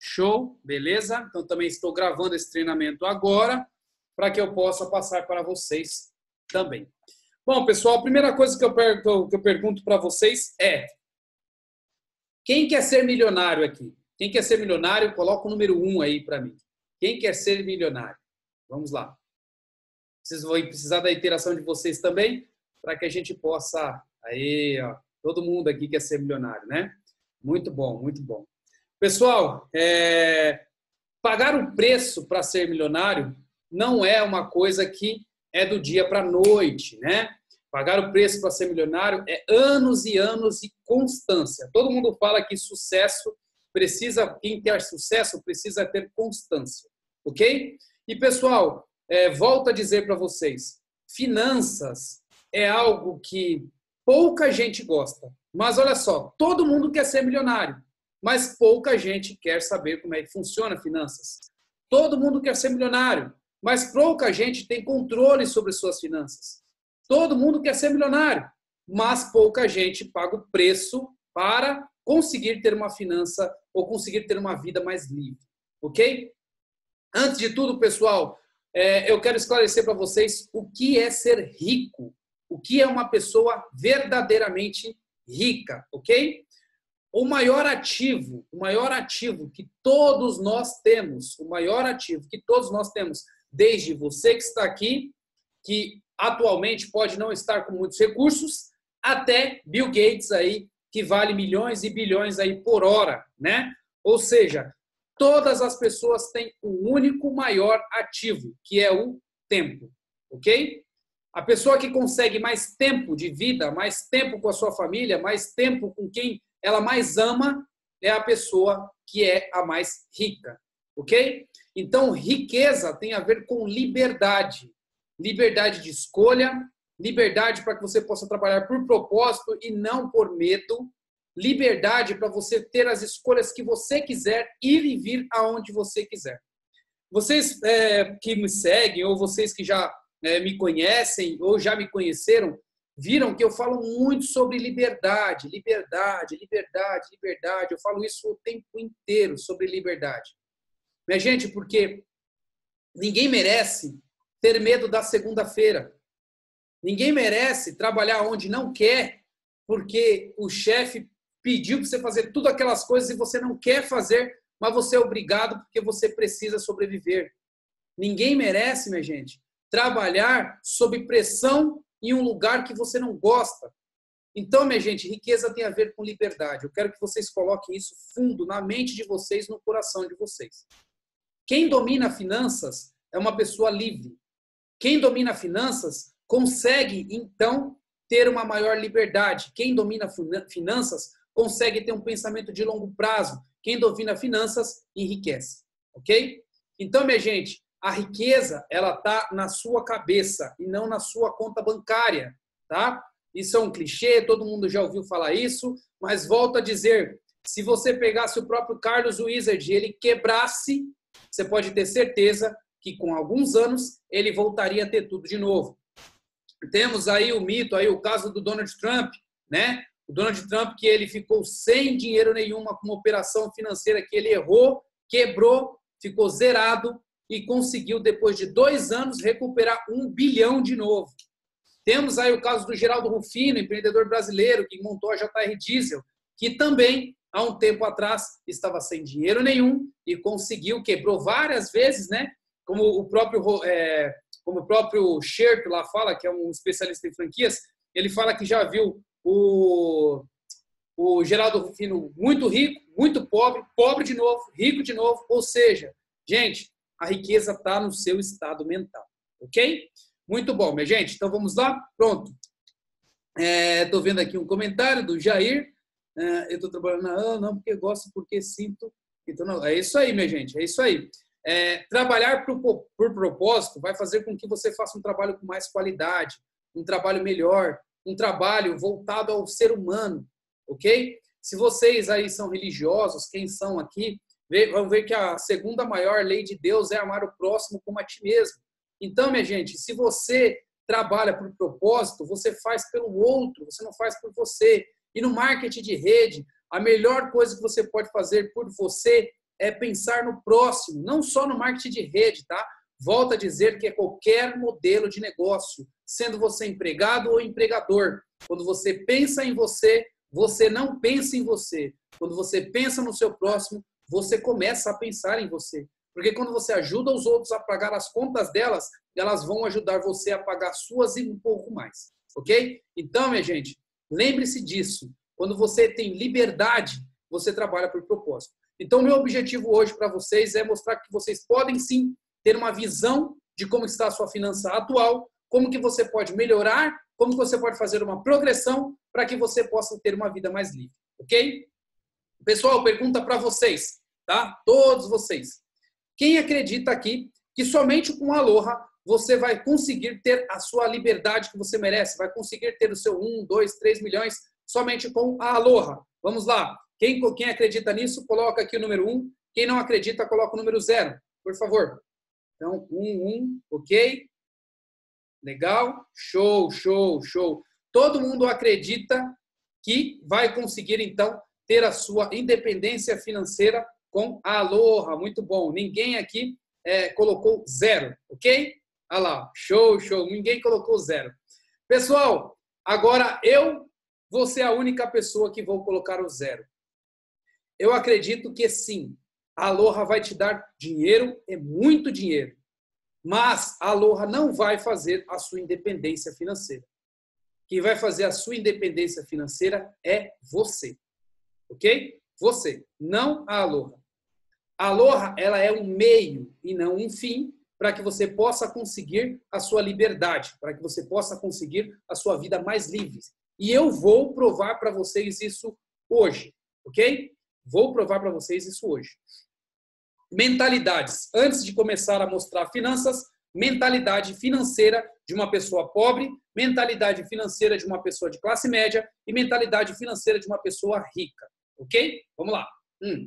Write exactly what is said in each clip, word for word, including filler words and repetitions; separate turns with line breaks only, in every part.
Show, beleza? Então também estou gravando esse treinamento agora para que eu possa passar para vocês também. Bom, pessoal, a primeira coisa que eu, per que eu pergunto para vocês é: quem quer ser milionário aqui? Quem quer ser milionário, coloca o número um aí para mim. Quem quer ser milionário? Vamos lá. Vocês vão precisar da interação de vocês também, para que a gente possa... Aí, ó, todo mundo aqui quer ser milionário, né? Muito bom, muito bom. Pessoal, é... pagar o preço para ser milionário não é uma coisa que é do dia para a noite, né? Pagar o preço para ser milionário é anos e anos de constância. Todo mundo fala que sucesso precisa, quem quer sucesso precisa ter constância, ok? E, pessoal, é, volto a dizer para vocês, finanças é algo que pouca gente gosta. Mas, olha só, todo mundo quer ser milionário, mas pouca gente quer saber como é que funciona finanças. Todo mundo quer ser milionário, mas pouca gente tem controle sobre suas finanças. Todo mundo quer ser milionário, mas pouca gente paga o preço para conseguir ter uma finança ou conseguir ter uma vida mais livre, ok? Antes de tudo, pessoal, é, eu quero esclarecer para vocês o que é ser rico, o que é uma pessoa verdadeiramente rica, ok? O maior ativo, o maior ativo que todos nós temos, o maior ativo que todos nós temos, desde você que está aqui, que atualmente pode não estar com muitos recursos, até Bill Gates aí, que vale milhões e bilhões aí por hora, né? Ou seja, todas as pessoas têm um único maior ativo, que é o tempo, ok? A pessoa que consegue mais tempo de vida, mais tempo com a sua família, mais tempo com quem ela mais ama, é a pessoa que é a mais rica, ok? Então, riqueza tem a ver com liberdade. Liberdade de escolha, liberdade para que você possa trabalhar por propósito e não por medo, liberdade para você ter as escolhas que você quiser, ir e vir aonde você quiser. Vocês é, que me seguem, ou vocês que já é, me conhecem, ou já me conheceram, viram que eu falo muito sobre liberdade, liberdade, liberdade, liberdade. Eu falo isso o tempo inteiro sobre liberdade. Minha gente, porque ninguém merece ter medo da segunda-feira. Ninguém merece trabalhar onde não quer, porque o chefe pediu para você fazer tudo aquelas coisas e você não quer fazer, mas você é obrigado porque você precisa sobreviver. Ninguém merece, minha gente, trabalhar sob pressão em um lugar que você não gosta. Então, minha gente, riqueza tem a ver com liberdade. Eu quero que vocês coloquem isso fundo na mente de vocês, no coração de vocês. Quem domina finanças é uma pessoa livre. Quem domina finanças consegue, então, ter uma maior liberdade. Quem domina finanças consegue ter um pensamento de longo prazo. Quem domina finanças enriquece, ok? Então, minha gente, a riqueza, ela está na sua cabeça e não na sua conta bancária, tá? Isso é um clichê, todo mundo já ouviu falar isso, mas volto a dizer, se você pegasse o próprio Carlos Wizard e ele quebrasse, você pode ter certeza que com alguns anos ele voltaria a ter tudo de novo. Temos aí o mito, aí o caso do Donald Trump, né? O Donald Trump que ele ficou sem dinheiro nenhuma com uma operação financeira que ele errou, quebrou, ficou zerado e conseguiu, depois de dois anos, recuperar um bilhão de novo. Temos aí o caso do Geraldo Rufino, empreendedor brasileiro que montou a J R Diesel, que também, há um tempo atrás, estava sem dinheiro nenhum e conseguiu, quebrou várias vezes, né? Como o próprio, é, como o próprio Scherto lá fala, que é um especialista em franquias, ele fala que já viu o, o Geraldo Rufino muito rico, muito pobre, pobre de novo, rico de novo. Ou seja, gente, a riqueza está no seu estado mental, ok? Muito bom, minha gente. Então, vamos lá? Pronto. Estou é, vendo aqui um comentário do Jair. É, eu estou trabalhando na ah, não, porque gosto, porque sinto. Então, não, é isso aí, minha gente, é isso aí. É, trabalhar por, por propósito vai fazer com que você faça um trabalho com mais qualidade, um trabalho melhor, um trabalho voltado ao ser humano, ok? Se vocês aí são religiosos, quem são aqui, vão ver que a segunda maior lei de Deus é amar o próximo como a ti mesmo. Então, minha gente, se você trabalha por propósito, você faz pelo outro, você não faz por você. E no marketing de rede, a melhor coisa que você pode fazer por você é pensar no próximo, não só no marketing de rede, tá? Volto a dizer que é qualquer modelo de negócio, sendo você empregado ou empregador. Quando você pensa em você, você não pensa em você. Quando você pensa no seu próximo, você começa a pensar em você. Porque quando você ajuda os outros a pagar as contas delas, elas vão ajudar você a pagar suas e um pouco mais. Ok? Então, minha gente, lembre-se disso. Quando você tem liberdade, você trabalha por propósito. Então, meu objetivo hoje para vocês é mostrar que vocês podem sim ter uma visão de como está a sua finança atual, como que você pode melhorar, como que você pode fazer uma progressão para que você possa ter uma vida mais livre, ok? Pessoal, pergunta para vocês, tá? Todos vocês. Quem acredita aqui que somente com Aloha você vai conseguir ter a sua liberdade que você merece, vai conseguir ter o seu um, dois, três milhões somente com a Aloha? Vamos lá. Quem, quem acredita nisso, coloca aqui o número um. Quem não acredita, coloca o número zero, por favor. Então, um, um, ok? Legal? Show, show, show. Todo mundo acredita que vai conseguir, então, ter a sua independência financeira com a Aloha. Muito bom. Ninguém aqui é, colocou zero, ok? Olha lá, show, show. Ninguém colocou zero. Pessoal, agora eu vou ser a única pessoa que vou colocar o zero. Eu acredito que sim, a Aloha vai te dar dinheiro, é muito dinheiro. Mas a Aloha não vai fazer a sua independência financeira. Quem vai fazer a sua independência financeira é você. Ok? Você, não a Aloha. A Aloha, ela é um meio e não um fim para que você possa conseguir a sua liberdade, para que você possa conseguir a sua vida mais livre. E eu vou provar para vocês isso hoje. Ok? Vou provar para vocês isso hoje. Mentalidades. Antes de começar a mostrar finanças, mentalidade financeira de uma pessoa pobre, mentalidade financeira de uma pessoa de classe média e mentalidade financeira de uma pessoa rica. Ok? Vamos lá. Hum.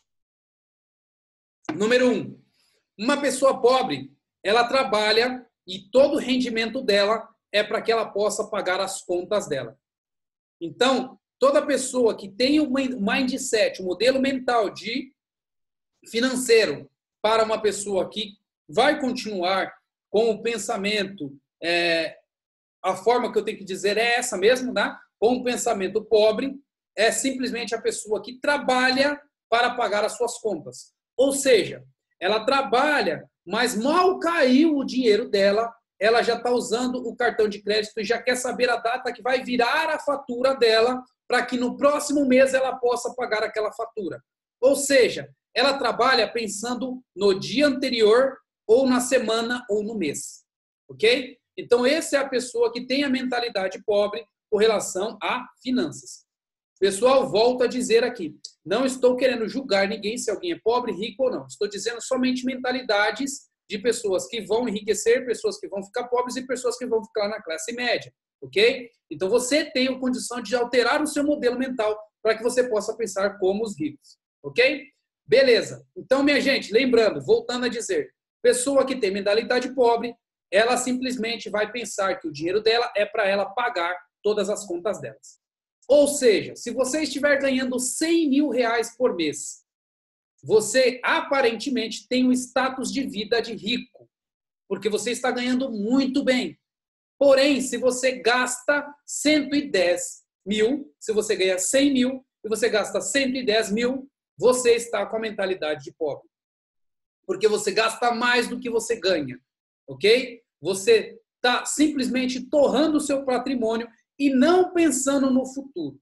Número um. Uma pessoa pobre, ela trabalha e todo o rendimento dela é para que ela possa pagar as contas dela. Então, toda pessoa que tem um mindset, um modelo mental de financeiro para uma pessoa que vai continuar com o pensamento, é, a forma que eu tenho que dizer é essa mesmo, né? Com o pensamento pobre, é simplesmente a pessoa que trabalha para pagar as suas contas. Ou seja, ela trabalha, mas mal caiu o dinheiro dela, ela já está usando o cartão de crédito e já quer saber a data que vai virar a fatura dela para que no próximo mês ela possa pagar aquela fatura. Ou seja, ela trabalha pensando no dia anterior, ou na semana, ou no mês. Ok? Então, essa é a pessoa que tem a mentalidade pobre com relação a finanças. Pessoal, volto a dizer aqui, não estou querendo julgar ninguém se alguém é pobre, rico ou não. Estou dizendo somente mentalidades de pessoas que vão enriquecer, pessoas que vão ficar pobres e pessoas que vão ficar na classe média. Ok? Então, você tem a condição de alterar o seu modelo mental para que você possa pensar como os ricos. Ok? Beleza. Então, minha gente, lembrando, voltando a dizer, pessoa que tem mentalidade pobre, ela simplesmente vai pensar que o dinheiro dela é para ela pagar todas as contas delas. Ou seja, se você estiver ganhando cem mil reais por mês, você aparentemente tem um status de vida de rico, porque você está ganhando muito bem. Porém, se você gasta cento e dez mil, se você ganha cem mil e você gasta cento e dez mil, você está com a mentalidade de pobre. Porque você gasta mais do que você ganha, ok? Você está simplesmente torrando o seu patrimônio e não pensando no futuro.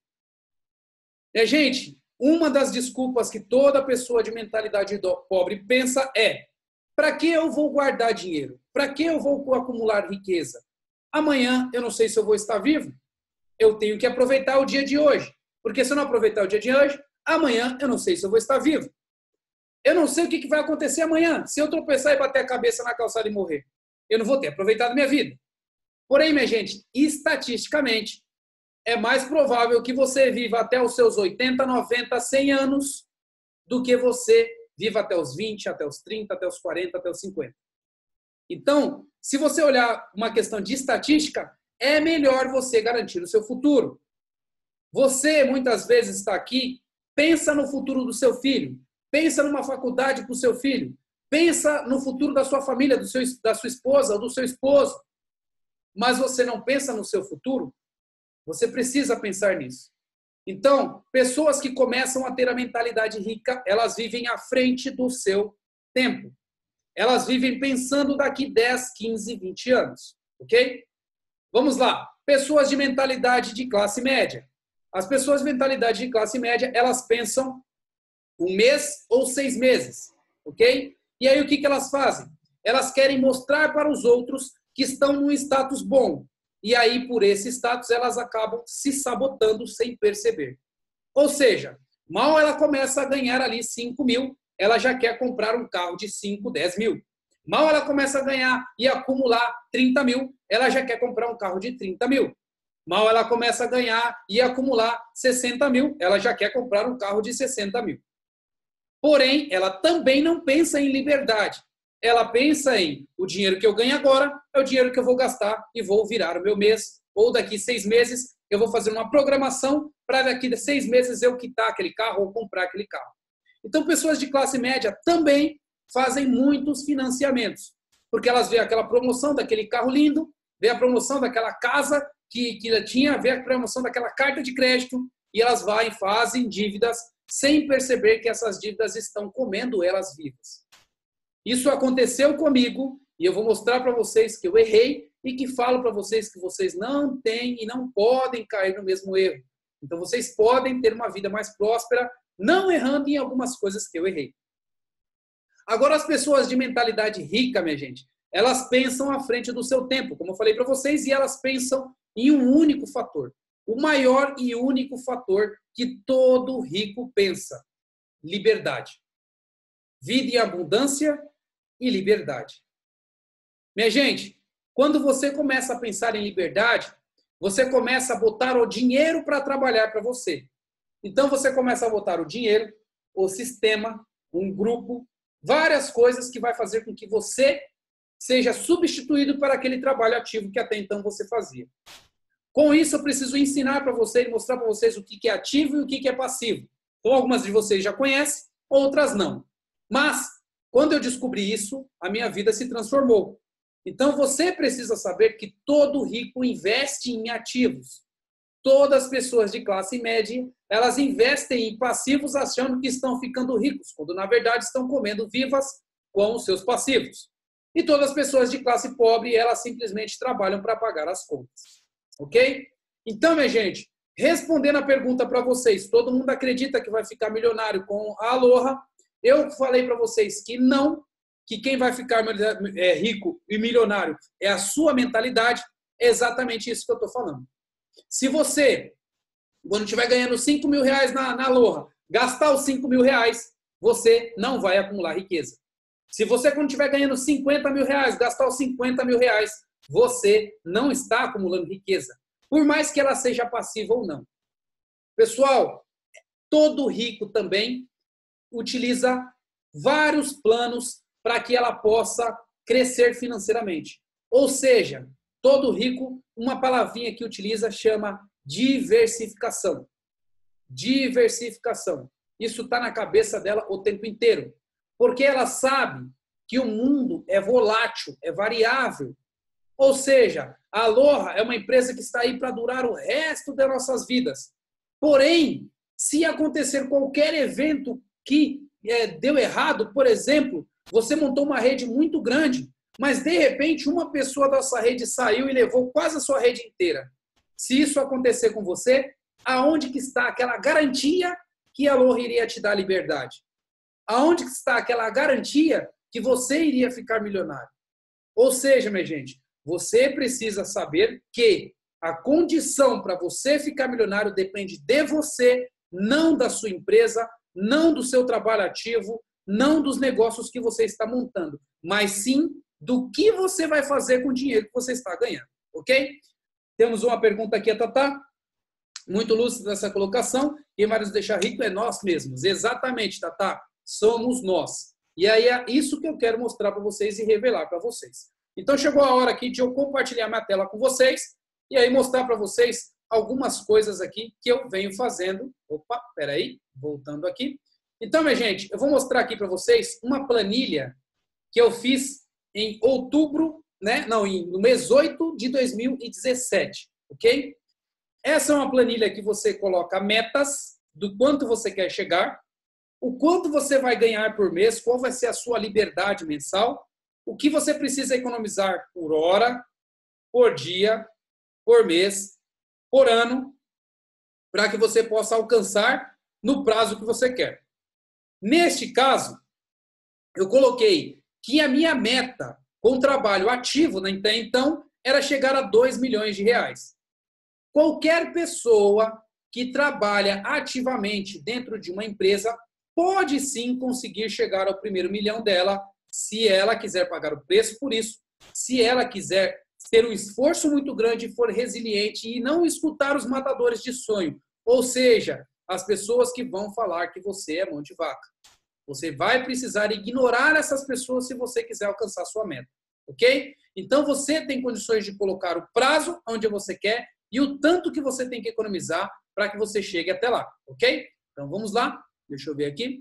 E, gente, uma das desculpas que toda pessoa de mentalidade pobre pensa é: para que eu vou guardar dinheiro? Para que eu vou acumular riqueza? Amanhã eu não sei se eu vou estar vivo. Eu tenho que aproveitar o dia de hoje. Porque se eu não aproveitar o dia de hoje, amanhã eu não sei se eu vou estar vivo. Eu não sei o que vai acontecer amanhã. Se eu tropeçar e bater a cabeça na calçada e morrer, eu não vou ter aproveitado minha vida. Porém, minha gente, estatisticamente, é mais provável que você viva até os seus oitenta, noventa, cem anos do que você viva até os vinte, até os trinta, até os quarenta, até os cinquenta. Então, se você olhar uma questão de estatística, é melhor você garantir o seu futuro. Você, muitas vezes, está aqui, pensa no futuro do seu filho. pensa numa faculdade para o seu filho, pensa no futuro da sua família, do seu, da sua esposa ou do seu esposo, mas você não pensa no seu futuro, você precisa pensar nisso. Então, pessoas que começam a ter a mentalidade rica, elas vivem à frente do seu tempo. Elas vivem pensando daqui dez, quinze, vinte anos, ok? Vamos lá. Pessoas de mentalidade de classe média. As pessoas de mentalidade de classe média, elas pensam um mês ou seis meses, ok? E aí o que, que elas fazem? Elas querem mostrar para os outros que estão num status bom. E aí, por esse status, elas acabam se sabotando sem perceber. Ou seja, mal ela começa a ganhar ali cinco mil, ela já quer comprar um carro de cinco, dez mil. Mal ela começa a ganhar e acumular trinta mil, ela já quer comprar um carro de trinta mil. Mal ela começa a ganhar e acumular sessenta mil, ela já quer comprar um carro de sessenta mil. Porém, ela também não pensa em liberdade. Ela pensa em o dinheiro que eu ganho agora é o dinheiro que eu vou gastar e vou virar o meu mês. Ou daqui seis meses eu vou fazer uma programação para daqui a seis meses eu quitar aquele carro ou comprar aquele carro. Então, pessoas de classe média também fazem muitos financiamentos. Porque elas veem aquela promoção daquele carro lindo, vê a promoção daquela casa que, que tinha, vê a promoção daquela carta de crédito e elas vão e fazem dívidas sem perceber que essas dívidas estão comendo elas vivas. Isso aconteceu comigo e eu vou mostrar para vocês que eu errei e que falo para vocês que vocês não têm e não podem cair no mesmo erro. Então, vocês podem ter uma vida mais próspera, não errando em algumas coisas que eu errei. Agora, as pessoas de mentalidade rica, minha gente, elas pensam à frente do seu tempo, como eu falei para vocês, e elas pensam em um único fator. O maior e único fator que todo rico pensa: liberdade. Vida em abundância e liberdade. Minha gente, quando você começa a pensar em liberdade, você começa a botar o dinheiro para trabalhar para você. Então, você começa a botar o dinheiro, o sistema, um grupo, várias coisas que vai fazer com que você seja substituído para aquele trabalho ativo que até então você fazia. Com isso, eu preciso ensinar para vocês e mostrar para vocês o que é ativo e o que é passivo. Então, algumas de vocês já conhecem, outras não. Mas, quando eu descobri isso, a minha vida se transformou. Então, você precisa saber que todo rico investe em ativos. Todas as pessoas de classe média, elas investem em passivos achando que estão ficando ricos, quando na verdade estão comendo vivas com os seus passivos. E todas as pessoas de classe pobre, elas simplesmente trabalham para pagar as contas. Ok? Então, minha gente, respondendo a pergunta para vocês, todo mundo acredita que vai ficar milionário com a Aloha? Eu falei para vocês que não, que quem vai ficar é, rico e milionário é a sua mentalidade. É exatamente isso que eu estou falando. Se você, quando estiver ganhando cinco mil reais na, na Aloha, gastar os cinco mil reais, você não vai acumular riqueza. Se você, quando estiver ganhando cinquenta mil reais, gastar os cinquenta mil reais, você não está acumulando riqueza, por mais que ela seja passiva ou não. Pessoal, todo rico também utiliza vários planos para que ela possa crescer financeiramente. Ou seja, todo rico, uma palavrinha que utiliza chama diversificação. Diversificação. Isso está na cabeça dela o tempo inteiro. Porque ela sabe que o mundo é volátil, é variável. Ou seja, a Aloha é uma empresa que está aí para durar o resto das nossas vidas. Porém, se acontecer qualquer evento que é, deu errado, por exemplo, você montou uma rede muito grande, mas de repente uma pessoa da sua rede saiu e levou quase a sua rede inteira. Se isso acontecer com você, aonde que está aquela garantia que a Aloha iria te dar liberdade? Aonde que está aquela garantia que você iria ficar milionário? Ou seja, minha gente, você precisa saber que a condição para você ficar milionário depende de você, não da sua empresa, não do seu trabalho ativo, não dos negócios que você está montando, mas sim do que você vai fazer com o dinheiro que você está ganhando, ok? Temos uma pergunta aqui, a Tatá. Muito lúcida essa colocação. Quem vai nos deixar rico é nós mesmos. Exatamente, Tatá. Somos nós. E aí é isso que eu quero mostrar para vocês e revelar para vocês. Então chegou a hora aqui de eu compartilhar minha tela com vocês e aí mostrar para vocês algumas coisas aqui que eu venho fazendo. Opa, peraí, voltando aqui. Então, minha gente, eu vou mostrar aqui para vocês uma planilha que eu fiz em outubro, né? Não, no mês oito de dois mil e dezessete, ok? Essa é uma planilha que você coloca metas do quanto você quer chegar, o quanto você vai ganhar por mês, qual vai ser a sua liberdade mensal, o que você precisa economizar por hora, por dia, por mês, por ano, para que você possa alcançar no prazo que você quer. Neste caso, eu coloquei que a minha meta com trabalho ativo até então era chegar a dois milhões de reais. Qualquer pessoa que trabalha ativamente dentro de uma empresa pode sim conseguir chegar ao primeiro milhão dela, se ela quiser pagar o preço por isso, se ela quiser ter um esforço muito grande, for resiliente e não escutar os matadores de sonho, ou seja, as pessoas que vão falar que você é mão de vaca. Você vai precisar ignorar essas pessoas se você quiser alcançar sua meta, ok? Então você tem condições de colocar o prazo onde você quer e o tanto que você tem que economizar para que você chegue até lá, ok? Então vamos lá, deixa eu ver aqui.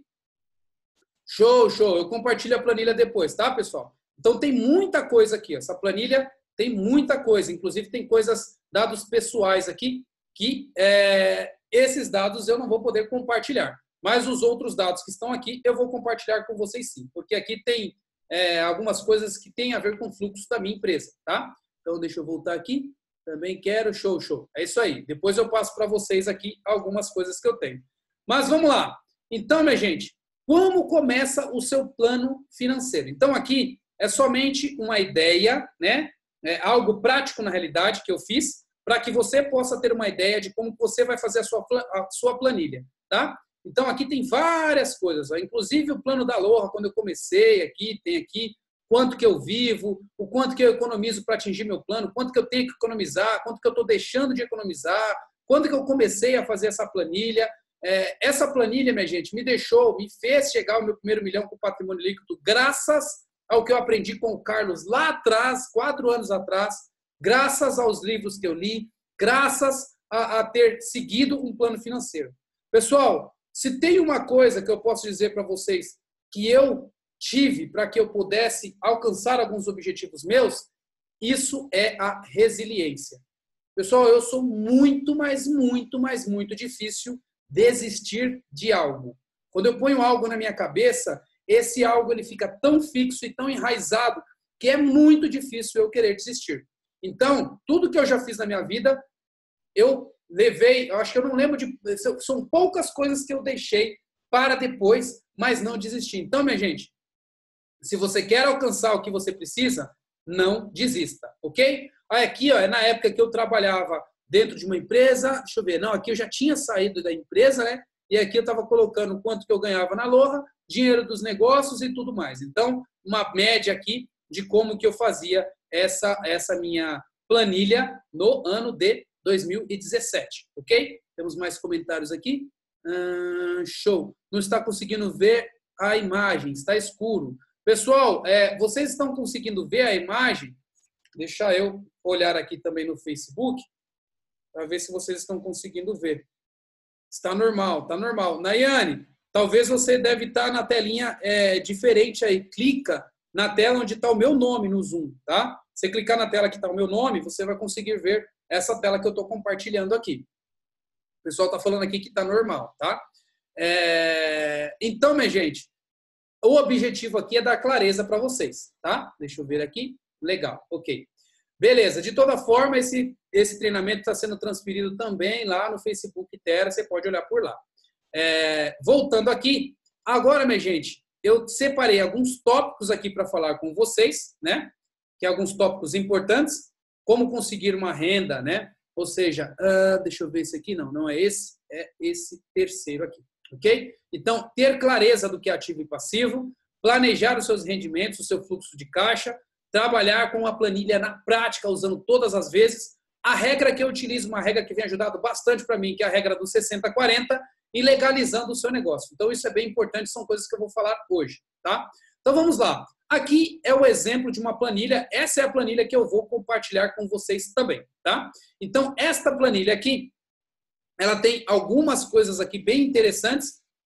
Show, show, eu compartilho a planilha depois, tá, pessoal? Então tem muita coisa aqui, essa planilha tem muita coisa, inclusive tem coisas, dados pessoais aqui, que é, esses dados eu não vou poder compartilhar. Mas os outros dados que estão aqui, eu vou compartilhar com vocês sim, porque aqui tem é, algumas coisas que têm a ver com o fluxo da minha empresa, tá? Então, deixa eu voltar aqui. Também quero, show, show. É isso aí. Depois eu passo para vocês aqui algumas coisas que eu tenho. Mas vamos lá. Então, minha gente, como começa o seu plano financeiro? Então, aqui é somente uma ideia, né? É algo prático na realidade que eu fiz, para que você possa ter uma ideia de como você vai fazer a sua, a sua planilha, tá? Então, aqui tem várias coisas, ó. Inclusive o plano da Aloha, quando eu comecei aqui, tem aqui quanto que eu vivo, o quanto que eu economizo para atingir meu plano, quanto que eu tenho que economizar, quanto que eu estou deixando de economizar, quando que eu comecei a fazer essa planilha. É, essa planilha, minha gente, me deixou, me fez chegar ao meu primeiro milhão com patrimônio líquido, graças ao que eu aprendi com o Carlos lá atrás, quatro anos atrás, graças aos livros que eu li, graças a, a ter seguido um plano financeiro. Pessoal, se tem uma coisa que eu posso dizer para vocês que eu tive para que eu pudesse alcançar alguns objetivos meus, isso é a resiliência. Pessoal, eu sou muito, mas muito, mas muito difícil desistir de algo. Quando eu ponho algo na minha cabeça, esse algo ele fica tão fixo e tão enraizado que é muito difícil eu querer desistir. Então, tudo que eu já fiz na minha vida, eu levei, eu acho que eu não lembro de... São poucas coisas que eu deixei para depois, mas não desistir. Então, minha gente, se você quer alcançar o que você precisa, não desista, ok? Aí aqui, ó, é na época que eu trabalhava dentro de uma empresa, deixa eu ver, não, aqui eu já tinha saído da empresa, né? E aqui eu estava colocando quanto que eu ganhava na Aloha, dinheiro dos negócios e tudo mais. Então, uma média aqui de como que eu fazia essa, essa minha planilha no ano de dois mil e dezessete, ok? Temos mais comentários aqui. Hum, show. Não está conseguindo ver a imagem, está escuro. Pessoal, é, vocês estão conseguindo ver a imagem? Deixa eu olhar aqui também no Facebook para ver se vocês estão conseguindo ver. Está normal, está normal. Nayane, talvez você deve estar na telinha é, diferente aí. Clica na tela onde está o meu nome no Zoom, tá? Você clicar na tela que está o meu nome, você vai conseguir ver essa tela que eu estou compartilhando aqui. O pessoal está falando aqui que está normal, tá? É... Então, minha gente, o objetivo aqui é dar clareza para vocês, tá? Deixa eu ver aqui. Legal, ok. Beleza, de toda forma, esse, esse treinamento está sendo transferido também lá no Facebook Terra, você pode olhar por lá. É... Voltando aqui, agora, minha gente, eu separei alguns tópicos aqui para falar com vocês, né? Que é alguns tópicos importantes, como conseguir uma renda, né? Ou seja, uh, deixa eu ver esse aqui, não, não é esse, é esse terceiro aqui, ok? Então, ter clareza do que é ativo e passivo, planejar os seus rendimentos, o seu fluxo de caixa, trabalhar com uma planilha na prática, usando todas as vezes. A regra que eu utilizo, uma regra que vem ajudado bastante para mim, que é a regra do sessenta quarenta, e legalizando o seu negócio. Então, isso é bem importante, são coisas que eu vou falar hoje, tá? Então, vamos lá. Aqui é o exemplo de uma planilha. Essa é a planilha que eu vou compartilhar com vocês também, tá? Então, esta planilha aqui, ela tem algumas coisas aqui bem interessantes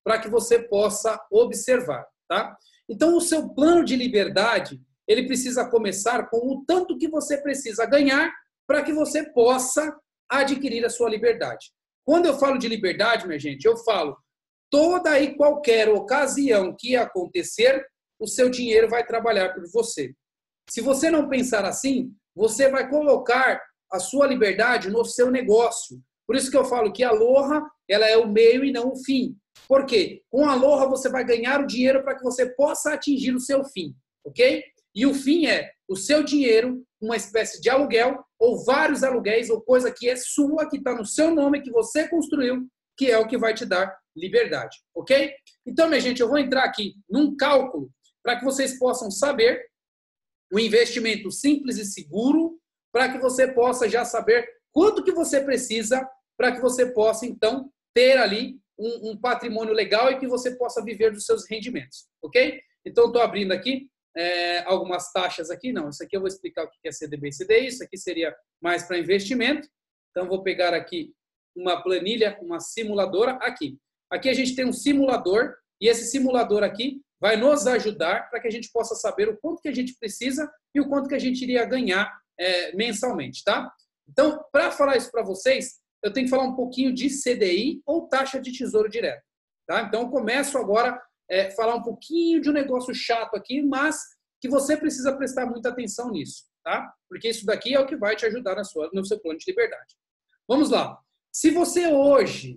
para que você possa observar, tá? Então, o seu plano de liberdade, ele precisa começar com o tanto que você precisa ganhar para que você possa adquirir a sua liberdade. Quando eu falo de liberdade, minha gente, eu falo toda e qualquer ocasião que acontecer, o seu dinheiro vai trabalhar por você. Se você não pensar assim, você vai colocar a sua liberdade no seu negócio. Por isso que eu falo que a Aloha, ela é o meio e não o fim. Por quê? Com a Aloha você vai ganhar o dinheiro para que você possa atingir o seu fim, ok? E o fim é o seu dinheiro, uma espécie de aluguel, ou vários aluguéis, ou coisa que é sua, que está no seu nome, que você construiu, que é o que vai te dar liberdade, ok? Então, minha gente, eu vou entrar aqui num cálculo para que vocês possam saber um investimento simples e seguro, para que você possa já saber quanto que você precisa para que você possa, então, ter ali um, um patrimônio legal e que você possa viver dos seus rendimentos, ok? Então, estou abrindo aqui é, algumas taxas aqui. Não, isso aqui eu vou explicar o que é C D B e C D I. Isso aqui seria mais para investimento. Então, vou pegar aqui uma planilha, uma simuladora. Aqui. Aqui a gente tem um simulador e esse simulador aqui vai nos ajudar para que a gente possa saber o quanto que a gente precisa e o quanto que a gente iria ganhar é, mensalmente, tá? Então, para falar isso para vocês, eu tenho que falar um pouquinho de C D I ou taxa de tesouro direto, tá? Então, eu começo agora a é, falar um pouquinho de um negócio chato aqui, mas que você precisa prestar muita atenção nisso, tá? Porque isso daqui é o que vai te ajudar na sua, no seu plano de liberdade. Vamos lá. Se você hoje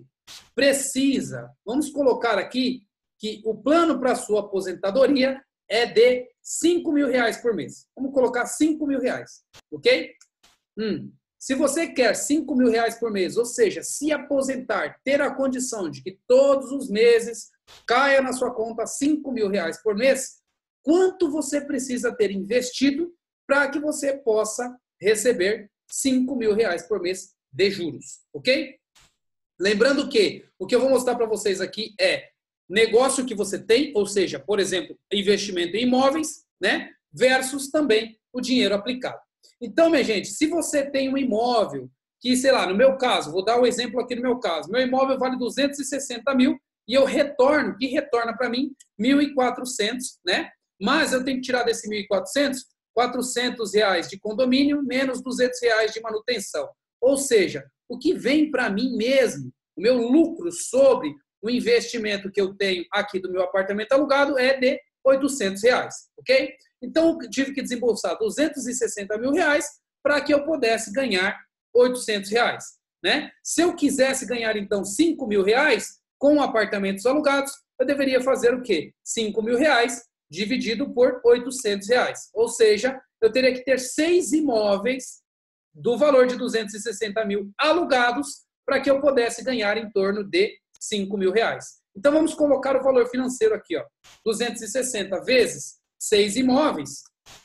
precisa, vamos colocar aqui que o plano para a sua aposentadoria é de cinco mil reais por mês. Vamos colocar cinco mil reais, ok? Hum. Se você quer cinco mil reais por mês, ou seja, se aposentar, ter a condição de que todos os meses caia na sua conta cinco mil reais por mês, quanto você precisa ter investido para que você possa receber cinco mil reais por mês de juros, ok? Lembrando que o que eu vou mostrar para vocês aqui é negócio que você tem, ou seja, por exemplo, investimento em imóveis, né, versus também o dinheiro aplicado. Então, minha gente, se você tem um imóvel que, sei lá, no meu caso, vou dar um exemplo aqui no meu caso, meu imóvel vale duzentos e sessenta mil e eu retorno, que retorna para mim mil e quatrocentos, né? Mas eu tenho que tirar desse mil e quatrocentos, quatrocentos reais de condomínio menos duzentos reais de manutenção. Ou seja, o que vem para mim mesmo, o meu lucro sobre o investimento que eu tenho aqui do meu apartamento alugado é de oitocentos reais, ok? Então, eu tive que desembolsar duzentos e sessenta mil reais para que eu pudesse ganhar oitocentos reais, né? Se eu quisesse ganhar, então, cinco mil reais com apartamentos alugados, eu deveria fazer o quê? cinco mil reais dividido por oitocentos reais. Ou seja, eu teria que ter seis imóveis do valor de duzentos e sessenta mil alugados para que eu pudesse ganhar em torno de cinco mil reais. Então, vamos colocar o valor financeiro aqui, ó, duzentos e sessenta vezes seis imóveis.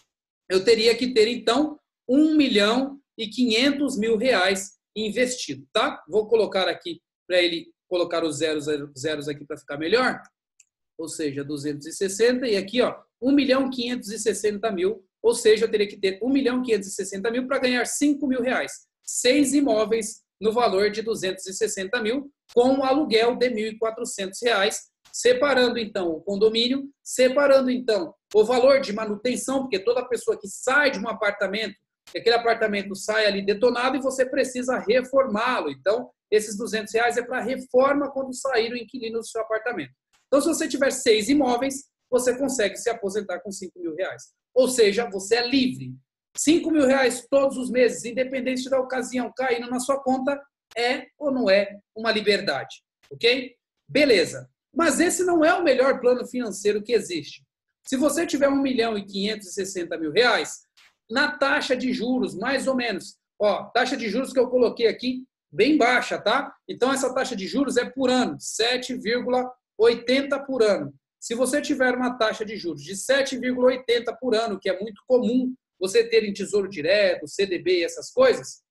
Eu teria que ter, então, um milhão e quinhentos mil reais investido, tá? Vou colocar aqui para ele colocar os zeros, zeros aqui para ficar melhor. Ou seja, duzentos e sessenta e aqui, ó, um milhão quinhentos e sessenta mil. Ou seja, eu teria que ter um milhão quinhentos e sessenta mil para ganhar cinco mil reais. Seis imóveis no valor de duzentos e sessenta mil, com um aluguel de mil e quatrocentos reais, separando, então, o condomínio, separando, então, o valor de manutenção, porque toda pessoa que sai de um apartamento, aquele apartamento sai ali detonado e você precisa reformá-lo. Então, esses duzentos reais é para reforma quando sair o inquilino do seu apartamento. Então, se você tiver seis imóveis, você consegue se aposentar com cinco mil reais. Ou seja, você é livre. cinco mil reais todos os meses, independente da ocasião, caindo na sua conta, é ou não é uma liberdade, ok? Beleza. Mas esse não é o melhor plano financeiro que existe. Se você tiver um milhão e quinhentos e sessenta mil reais, na taxa de juros, mais ou menos, ó, taxa de juros que eu coloquei aqui, bem baixa, tá? Então, essa taxa de juros é por ano, sete vírgula oitenta por ano. Se você tiver uma taxa de juros de sete vírgula oitenta por ano, que é muito comum você ter em Tesouro Direto, C D B e essas coisas,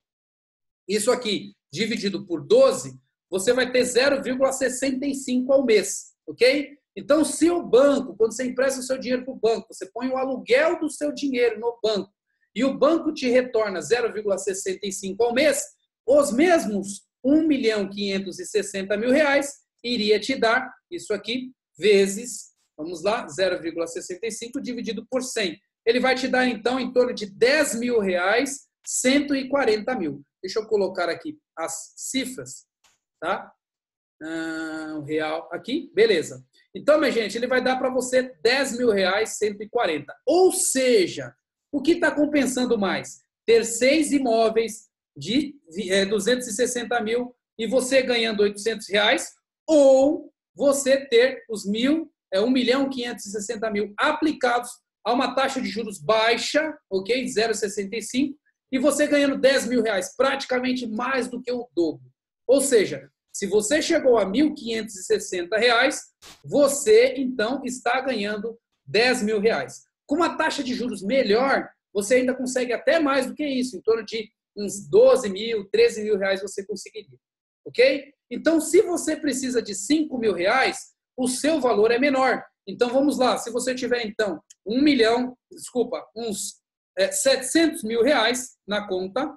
isso aqui dividido por doze, você vai ter zero vírgula sessenta e cinco ao mês, ok? Então, se o banco, quando você empresta o seu dinheiro para o banco, você põe o aluguel do seu dinheiro no banco e o banco te retorna zero vírgula sessenta e cinco ao mês, os mesmos um milhão quinhentos e sessenta mil reais iria te dar isso aqui vezes, vamos lá, zero vírgula sessenta e cinco dividido por cem. Ele vai te dar, então, em torno de dez mil reais, cento e quarenta mil. Deixa eu colocar aqui as cifras, tá? Ah, o real aqui, beleza. Então, minha gente, ele vai dar para você dez mil reais, cento e quarenta. Ou seja, o que está compensando mais? Ter seis imóveis de é, duzentos e sessenta mil e você ganhando oitocentos reais, ou você ter os mil, é, um milhão quinhentos e sessenta mil aplicados a uma taxa de juros baixa, ok? zero vírgula sessenta e cinco, e você ganhando dez mil reais, praticamente mais do que o dobro. Ou seja, se você chegou a mil quinhentos e sessenta reais, você, então, está ganhando dez mil reais. Com uma taxa de juros melhor, você ainda consegue até mais do que isso, em torno de uns doze mil, treze mil reais você conseguiria. Ok? Então, se você precisa de cinco mil reais, o seu valor é menor. Então, vamos lá. Se você tiver, então, um milhão, desculpa, uns é, setecentos mil reais na conta,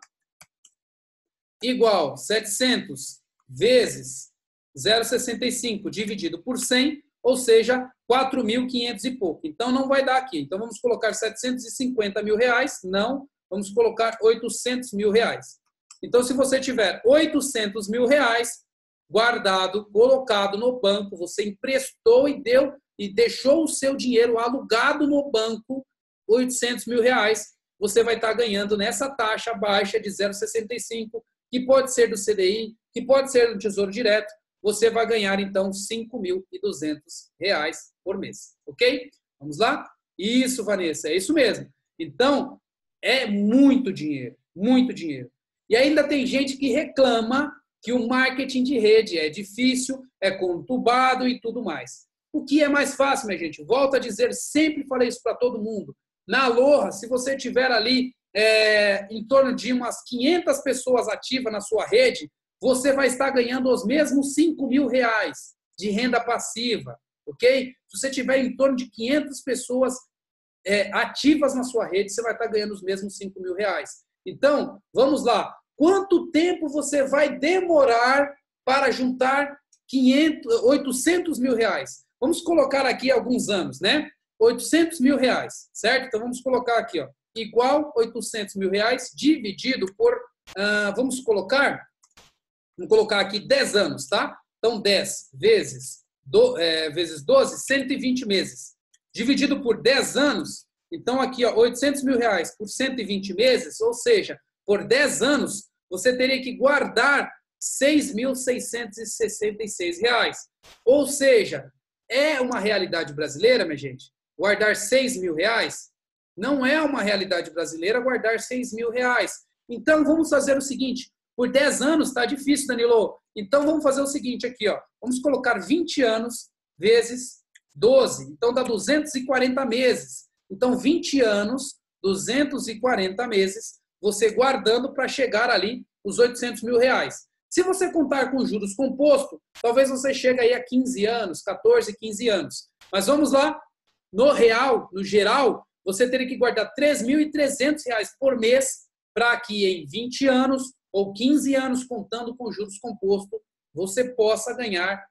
igual setecentos vezes zero vírgula sessenta e cinco dividido por cem, ou seja, quatro mil e quinhentos e pouco. Então, não vai dar aqui. Então, vamos colocar setecentos e cinquenta mil reais. Não. Vamos colocar oitocentos mil reais. Então, se você tiver oitocentos mil reais guardado, colocado no banco, você emprestou e deu e deixou o seu dinheiro alugado no banco, oitocentos mil reais, você vai estar ganhando nessa taxa baixa de zero vírgula sessenta e cinco, que pode ser do C D I, que pode ser do Tesouro Direto, você vai ganhar, então, cinco mil e duzentos reais por mês. Ok? Vamos lá? Isso, Vanessa, é isso mesmo. Então, é muito dinheiro, muito dinheiro. E ainda tem gente que reclama que o marketing de rede é difícil, é conturbado e tudo mais. O que é mais fácil, minha gente? Volto a dizer, sempre falei isso para todo mundo. Na Aloha, se você tiver ali é, em torno de umas quinhentas pessoas ativas na sua rede, você vai estar ganhando os mesmos cinco mil reais de renda passiva, ok? Se você tiver em torno de quinhentas pessoas é, ativas na sua rede, você vai estar ganhando os mesmos cinco mil reais. Então, vamos lá. Quanto tempo você vai demorar para juntar quinhentos, oitocentos mil reais? Vamos colocar aqui alguns anos, né? oitocentos mil reais, certo? Então, vamos colocar aqui, ó, igual oitocentos mil reais dividido por, uh, vamos colocar, vamos colocar aqui dez anos, tá? Então, dez vezes, do, é, vezes doze, cento e vinte meses. Dividido por dez anos, então aqui, ó, oitocentos mil reais por cento e vinte meses, ou seja, por dez anos, você teria que guardar seis mil seiscentos e sessenta e seis reais. Ou seja, é uma realidade brasileira, minha gente? Guardar seis mil reais? Não é uma realidade brasileira guardar seis mil reais. Então, vamos fazer o seguinte. Por dez anos está difícil, Danilo. Então, vamos fazer o seguinte aqui, ó. Vamos colocar vinte anos vezes doze. Então, dá duzentos e quarenta meses. Então, vinte anos, duzentos e quarenta meses, você guardando para chegar ali os oitocentos mil reais. Se você contar com juros compostos, talvez você chegue aí a quinze anos, quatorze, quinze anos. Mas vamos lá, no real, no geral, você teria que guardar três mil e trezentos reais por mês para que em vinte anos ou quinze anos, contando com juros compostos, você possa ganhar,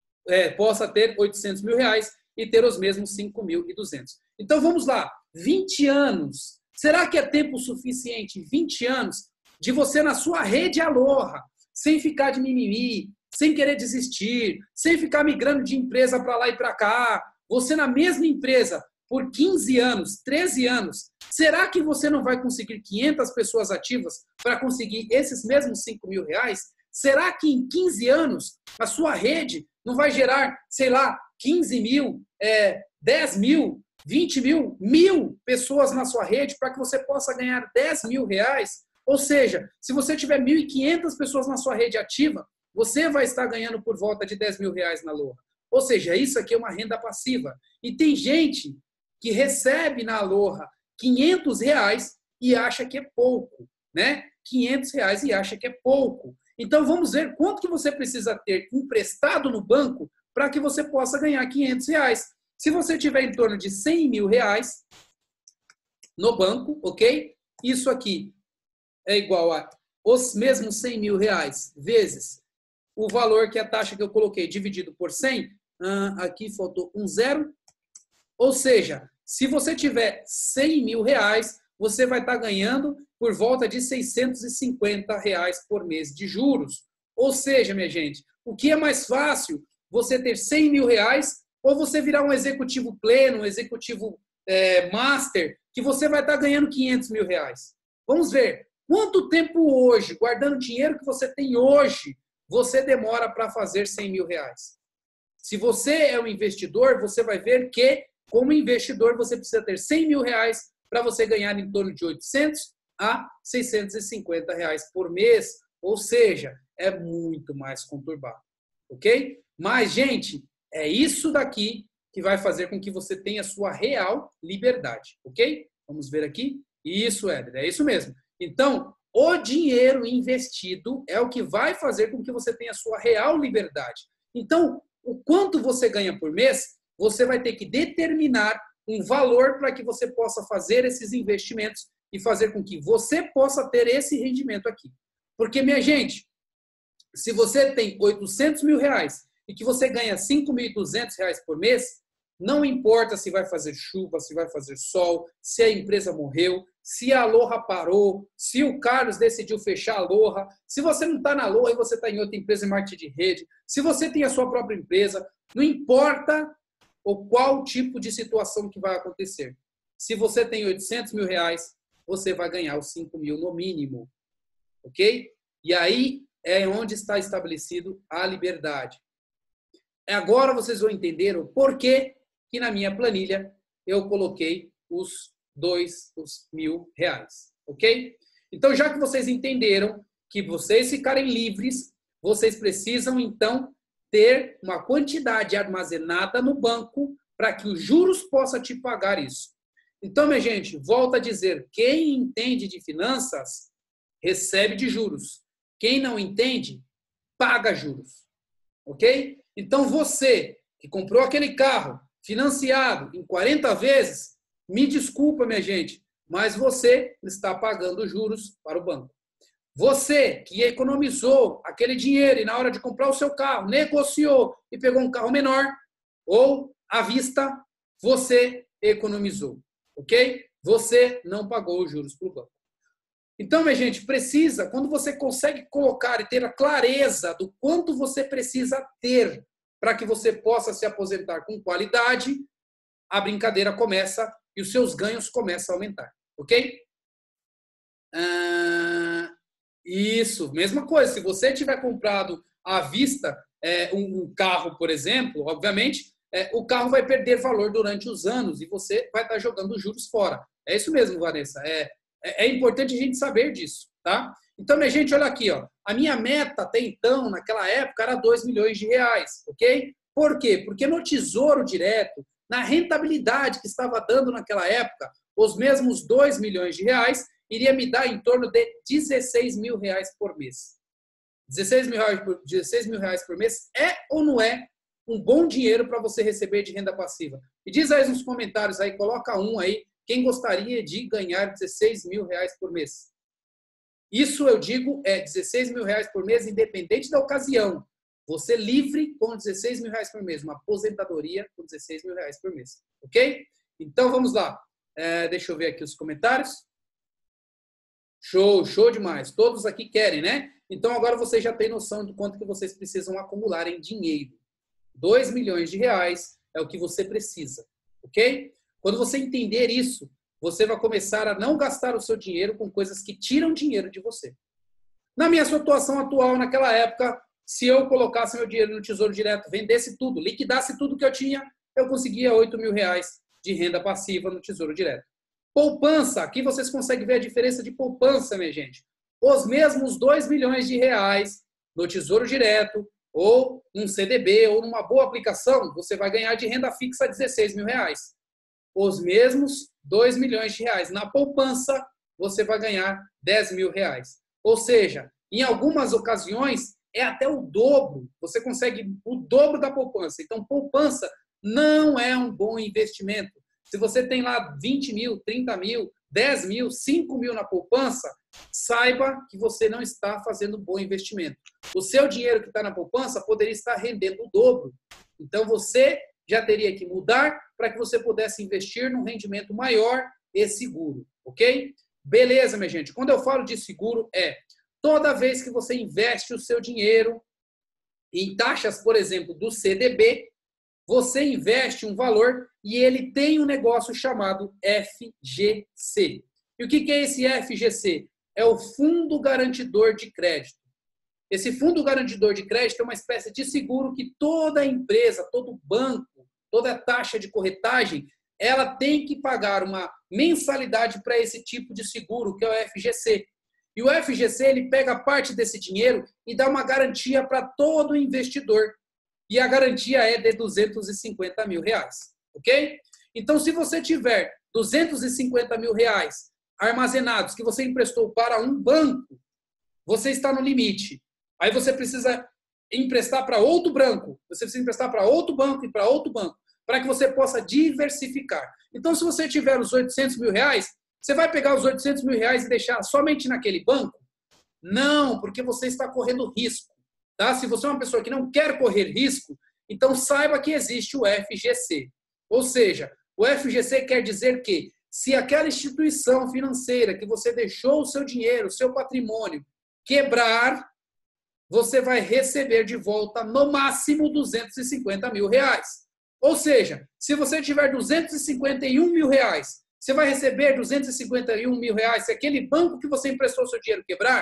é, possa ter oitocentos mil reais e ter os mesmos cinco mil e duzentos. Então, vamos lá, vinte anos. Será que é tempo suficiente, vinte anos, de você na sua rede Aloha, sem ficar de mimimi, sem querer desistir, sem ficar migrando de empresa para lá e para cá, você na mesma empresa por quinze anos, treze anos, será que você não vai conseguir quinhentas pessoas ativas para conseguir esses mesmos cinco mil reais? Será que em quinze anos a sua rede não vai gerar, sei lá, quinze mil, é, dez mil, vinte mil, mil pessoas na sua rede para que você possa ganhar dez mil reais? Ou seja, se você tiver mil e quinhentas pessoas na sua rede ativa, você vai estar ganhando por volta de dez mil reais na Aloha. Ou seja, isso aqui é uma renda passiva. E tem gente que recebe na Aloha quinhentos reais e acha que é pouco, né? quinhentos reais e acha que é pouco. Então, vamos ver quanto que você precisa ter emprestado no banco para que você possa ganhar quinhentos reais. Se você tiver em torno de cem mil reais no banco, ok? Isso aqui é igual a os mesmos cem mil reais vezes o valor que é a taxa que eu coloquei dividido por cem, ah, aqui faltou um zero. Ou seja, se você tiver cem mil reais, você vai estar ganhando por volta de seiscentos e cinquenta reais por mês de juros. Ou seja, minha gente, o que é mais fácil? Você ter cem mil reais ou você virar um executivo pleno, um executivo é, master, que você vai estar ganhando quinhentos mil reais. Vamos ver, quanto tempo hoje, guardando o dinheiro que você tem hoje, você demora para fazer cem mil reais? Se você é um investidor, você vai ver que, como investidor, você precisa ter cem mil reais para você ganhar em torno de oitocentos a seiscentos e cinquenta reais por mês. Ou seja, é muito mais conturbado. Ok? Mas, gente, é isso daqui que vai fazer com que você tenha sua real liberdade. Ok? Vamos ver aqui. Isso, Éder, é isso mesmo. Então, o dinheiro investido é o que vai fazer com que você tenha sua real liberdade. Então, o quanto você ganha por mês, você vai ter que determinar um valor para que você possa fazer esses investimentos e fazer com que você possa ter esse rendimento aqui. Porque, minha gente, se você tem oitocentos mil reais e que você ganha cinco mil e duzentos reais por mês, não importa se vai fazer chuva, se vai fazer sol, se a empresa morreu, se a Aloha parou, se o Carlos decidiu fechar a Aloha, se você não está na Aloha e você está em outra empresa em marketing de rede, se você tem a sua própria empresa, não importa o qual tipo de situação que vai acontecer. Se você tem oitocentos mil reais, você vai ganhar os cinco mil no mínimo. Ok? E aí é onde está estabelecido a liberdade. Agora vocês vão entender o porquê que na minha planilha eu coloquei os dois os mil reais. Ok? Então, já que vocês entenderam que vocês ficarem livres, vocês precisam, então, ter uma quantidade armazenada no banco para que os juros possam te pagar isso. Então, minha gente, volto a dizer, quem entende de finanças, recebe de juros. Quem não entende, paga juros. Ok? Então, você que comprou aquele carro financiado em quarenta vezes, me desculpa, minha gente, mas você está pagando juros para o banco. Você que economizou aquele dinheiro e na hora de comprar o seu carro, negociou e pegou um carro menor ou à vista, você economizou. Ok? Você não pagou os juros para o banco. Então, minha gente, precisa, quando você consegue colocar e ter a clareza do quanto você precisa ter para que você possa se aposentar com qualidade, a brincadeira começa e os seus ganhos começam a aumentar. Ok? Ah, isso, mesma coisa. Se você tiver comprado à vista é, um, um carro, por exemplo, obviamente, é, o carro vai perder valor durante os anos e você vai estar jogando juros fora. É isso mesmo, Vanessa. É, é, é importante a gente saber disso, tá? Então, minha gente, olha aqui, ó. A minha meta até então, naquela época, era dois milhões de reais, ok? Por quê? Porque no Tesouro Direto, na rentabilidade que estava dando naquela época, os mesmos dois milhões de reais iria me dar em torno de dezesseis mil reais por mês. dezesseis mil reais por, dezesseis mil reais por mês é ou não é um bom dinheiro para você receber de renda passiva? E diz aí nos comentários, aí, coloca um aí, quem gostaria de ganhar dezesseis mil reais por mês? Isso, eu digo, é dezesseis mil reais por mês, independente da ocasião. Você livre com dezesseis mil reais por mês. Uma aposentadoria com dezesseis mil reais por mês. Ok? Então, vamos lá. É, deixa eu ver aqui os comentários. Show, show demais. Todos aqui querem, né? Então, agora vocês já têm noção de quanto que vocês precisam acumular em dinheiro. dois milhões de reais é o que você precisa. Ok? Quando você entender isso, você vai começar a não gastar o seu dinheiro com coisas que tiram dinheiro de você. Na minha situação atual, naquela época, se eu colocasse meu dinheiro no Tesouro Direto, vendesse tudo, liquidasse tudo que eu tinha, eu conseguia oito mil reais de renda passiva no Tesouro Direto. Poupança, aqui vocês conseguem ver a diferença de poupança, minha gente. Os mesmos dois milhões de reais no Tesouro Direto, ou num C D B, ou numa boa aplicação, você vai ganhar de renda fixa dezesseis mil reais. Os mesmos dois milhões de reais. Na poupança, você vai ganhar dez mil reais. Ou seja, em algumas ocasiões, é até o dobro. Você consegue o dobro da poupança. Então, poupança não é um bom investimento. Se você tem lá vinte mil, trinta mil, dez mil, cinco mil na poupança, saiba que você não está fazendo um bom investimento. O seu dinheiro que está na poupança poderia estar rendendo o dobro. Então, você já teria que mudar para que você pudesse investir num rendimento maior e seguro, ok? Beleza, minha gente. Quando eu falo de seguro, é toda vez que você investe o seu dinheiro em taxas, por exemplo, do C D B, você investe um valor e ele tem um negócio chamado F G C. E o que é esse F G C? É o Fundo Garantidor de Crédito. Esse Fundo Garantidor de Crédito é uma espécie de seguro que toda empresa, todo banco, toda taxa de corretagem, ela tem que pagar uma mensalidade para esse tipo de seguro, que é o F G C. E o F G C, ele pega parte desse dinheiro e dá uma garantia para todo investidor. E a garantia é de duzentos e cinquenta mil reais, ok? Então, se você tiver duzentos e cinquenta mil reais armazenados que você emprestou para um banco, você está no limite. Aí você precisa emprestar para outro banco, você precisa emprestar para outro banco e para outro banco, para que você possa diversificar. Então, se você tiver os oitocentos mil reais, você vai pegar os oitocentos mil reais e deixar somente naquele banco? Não, porque você está correndo risco. Tá? Se você é uma pessoa que não quer correr risco, então saiba que existe o F G C. Ou seja, o F G C quer dizer que se aquela instituição financeira que você deixou o seu dinheiro, o seu patrimônio, quebrar, você vai receber de volta no máximo duzentos e cinquenta mil reais. Ou seja, se você tiver duzentos e cinquenta e um mil reais, você vai receber duzentos e cinquenta e um mil reais se aquele banco que você emprestou seu dinheiro quebrar?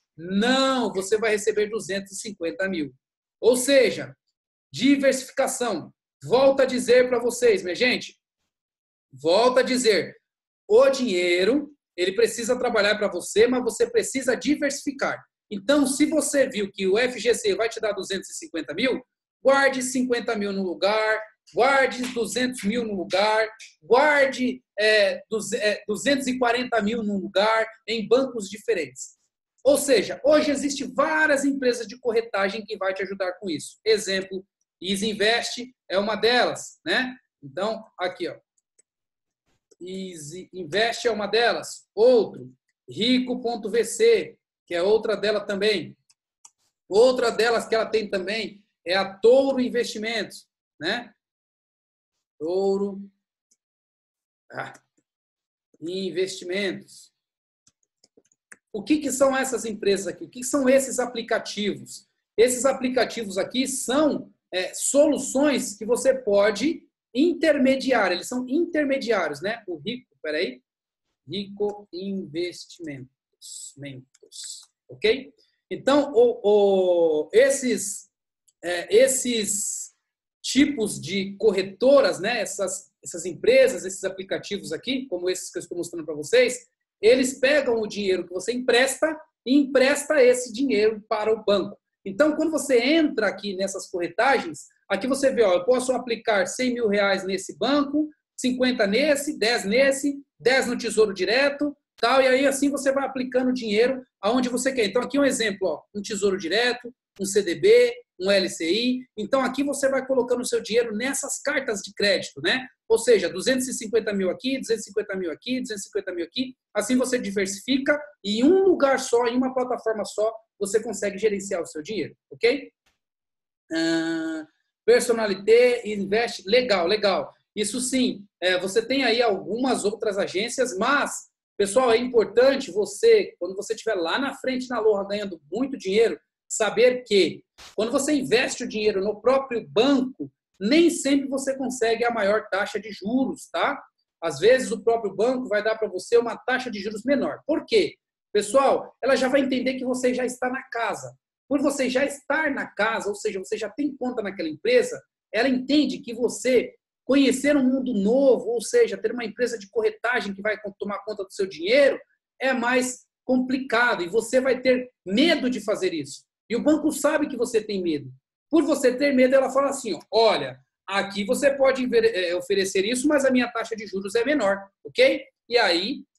Não, você vai receber duzentos e cinquenta mil. Ou seja, diversificação. Volto a dizer para vocês, minha gente, volto a dizer, o dinheiro, ele precisa trabalhar para você, mas você precisa diversificar. Então, se você viu que o F G C vai te dar duzentos e cinquenta mil, guarde cinquenta mil no lugar, guarde duzentos mil no lugar, guarde é, duzentos e quarenta mil no lugar, em bancos diferentes. Ou seja, hoje existem várias empresas de corretagem que vai te ajudar com isso. Exemplo, Easy Invest é uma delas, né? Então, aqui, ó. Easy Invest é uma delas. Outro, Rico ponto V C, que é outra dela também. Outra delas que ela tem também é a Touro Investimentos, né? Touro ah, Investimentos. O que, que são essas empresas aqui? O que são esses aplicativos? Esses aplicativos aqui são é, soluções que você pode intermediar. Eles são intermediários, né? O Rico, peraí. Rico Investimentos. Ok? Então, o, o, esses, é, esses tipos de corretoras, né? Essas, essas empresas, esses aplicativos aqui, como esses que eu estou mostrando para vocês, eles pegam o dinheiro que você empresta e empresta esse dinheiro para o banco. Então, quando você entra aqui nessas corretagens, aqui você vê, ó, eu posso aplicar cem mil reais nesse banco, cinquenta nesse, dez nesse, dez no Tesouro Direto, tal, e aí assim você vai aplicando dinheiro aonde você quer. Então, aqui um exemplo, ó, um Tesouro Direto, um C D B, um L C I. Então, aqui você vai colocando o seu dinheiro nessas cartas de crédito, né? Ou seja, duzentos e cinquenta mil aqui, duzentos e cinquenta mil aqui, duzentos e cinquenta mil aqui. Assim você diversifica e em um lugar só, em uma plataforma só, você consegue gerenciar o seu dinheiro, ok? Uh, Personalité, Invest, legal, legal. Isso sim, é, você tem aí algumas outras agências, mas, pessoal, é importante você, quando você estiver lá na frente na Aloha ganhando muito dinheiro, saber que quando você investe o dinheiro no próprio banco, nem sempre você consegue a maior taxa de juros, tá? Às vezes o próprio banco vai dar para você uma taxa de juros menor. Por quê? Pessoal, ela já vai entender que você já está na casa. Por você já estar na casa, ou seja, você já tem conta naquela empresa, ela entende que você conhecer um mundo novo, ou seja, ter uma empresa de corretagem que vai tomar conta do seu dinheiro, é mais complicado e você vai ter medo de fazer isso. E o banco sabe que você tem medo. Por você ter medo, ela fala assim, ó, olha, aqui você pode oferecer isso, mas a minha taxa de juros é menor, ok? E aí,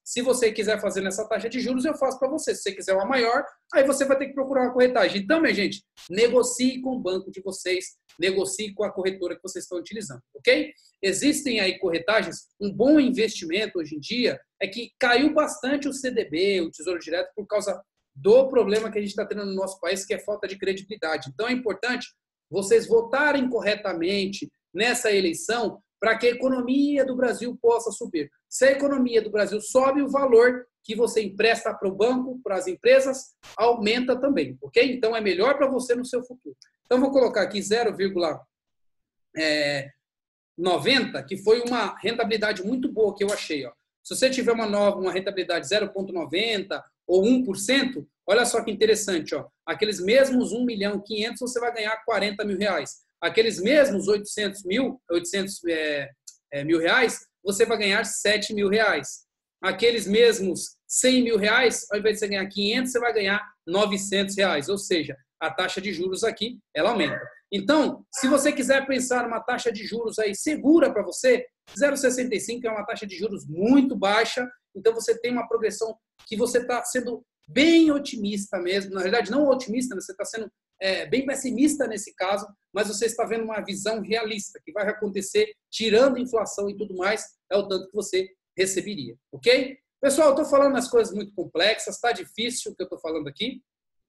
Se você quiser fazer nessa taxa de juros, eu faço para você. Se você quiser uma maior, aí você vai ter que procurar uma corretagem. Então, minha gente, negocie com o banco de vocês, negocie com a corretora que vocês estão utilizando, ok? Existem aí corretagens. Um bom investimento hoje em dia é que caiu bastante o C D B, o Tesouro Direto, por causa do problema que a gente está tendo no nosso país, que é falta de credibilidade. Então, é importante vocês votarem corretamente nessa eleição para que a economia do Brasil possa subir. Se a economia do Brasil sobe, o valor que você empresta para o banco, para as empresas, aumenta também, ok? Então, é melhor para você no seu futuro. Então, vou colocar aqui zero vírgula noventa, que foi uma rentabilidade muito boa que eu achei. Ó. Se você tiver uma, nova, uma rentabilidade zero vírgula noventa ou um por cento, olha só que interessante. Ó. Aqueles mesmos um milhão e quinhentos, você vai ganhar quarenta mil reais. Aqueles mesmos oitocentos mil, oitocentos, é, é, mil reais, você vai ganhar sete mil reais. Aqueles mesmos cem mil reais, ao invés de você ganhar quinhentos, você vai ganhar novecentos reais. Ou seja, a taxa de juros aqui, ela aumenta. Então, se você quiser pensar numa taxa de juros aí segura para você, zero vírgula sessenta e cinco é uma taxa de juros muito baixa, então você tem uma progressão que você está sendo bem otimista mesmo. Na verdade, não otimista, você está sendo é, bem pessimista nesse caso, mas você está vendo uma visão realista, que vai acontecer tirando inflação e tudo mais, é o tanto que você receberia, ok? Pessoal, eu estou falando as coisas muito complexas, está difícil o que eu estou falando aqui.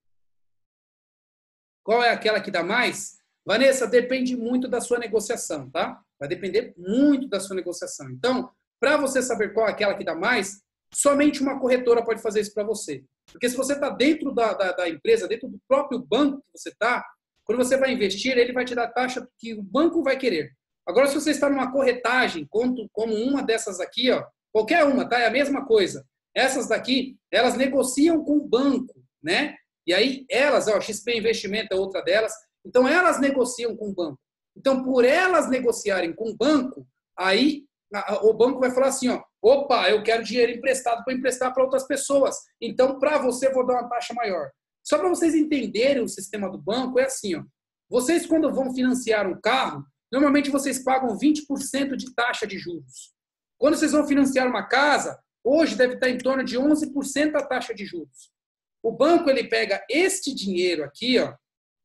Qual é aquela que dá mais? Vanessa, depende muito da sua negociação, tá? Vai depender muito da sua negociação. Então, para você saber qual é aquela que dá mais, somente uma corretora pode fazer isso para você. Porque se você está dentro da, da, da empresa, dentro do próprio banco que você está, quando você vai investir, ele vai te dar a taxa que o banco vai querer. Agora, se você está numa corretagem, como, como uma dessas aqui, ó, qualquer uma, tá? É a mesma coisa. Essas daqui, elas negociam com o banco, né? E aí, elas, ó, X P Investimento é outra delas, então elas negociam com o banco. Então, por elas negociarem com o banco, aí a, o banco vai falar assim, ó, opa, eu quero dinheiro emprestado para emprestar para outras pessoas. Então, para você, eu vou dar uma taxa maior. Só para vocês entenderem o sistema do banco, é assim, ó. Vocês, quando vão financiar um carro, normalmente vocês pagam vinte por cento de taxa de juros. Quando vocês vão financiar uma casa, hoje deve estar em torno de onze por cento a taxa de juros. O banco, ele pega este dinheiro aqui, ó,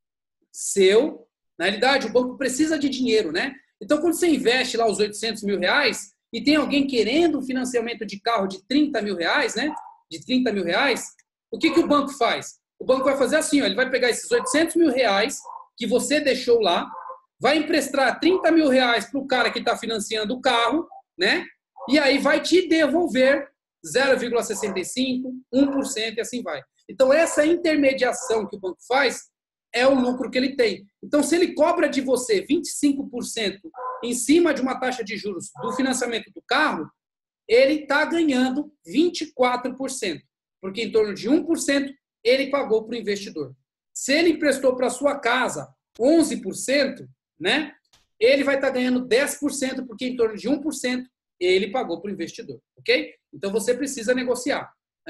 seu. Na realidade, o banco precisa de dinheiro, né? Então, quando você investe lá os oitocentos mil reais e tem alguém querendo um financiamento de carro de trinta mil reais, né? De trinta mil reais, o que, que o banco faz? O banco vai fazer assim, ó, ele vai pegar esses oitocentos mil reais que você deixou lá, vai emprestar trinta mil reais para o cara que está financiando o carro, né? E aí vai te devolver zero vírgula sessenta e cinco, um por cento e assim vai. Então, essa intermediação que o banco faz é o lucro que ele tem. Então, se ele cobra de você vinte e cinco por cento em cima de uma taxa de juros do financiamento do carro, ele está ganhando vinte e quatro por cento, porque em torno de um por cento ele pagou para o investidor. Se ele emprestou para a sua casa onze por cento, né, ele vai estar tá ganhando dez por cento, porque em torno de um por cento ele pagou para o investidor, ok? Então, você precisa negociar.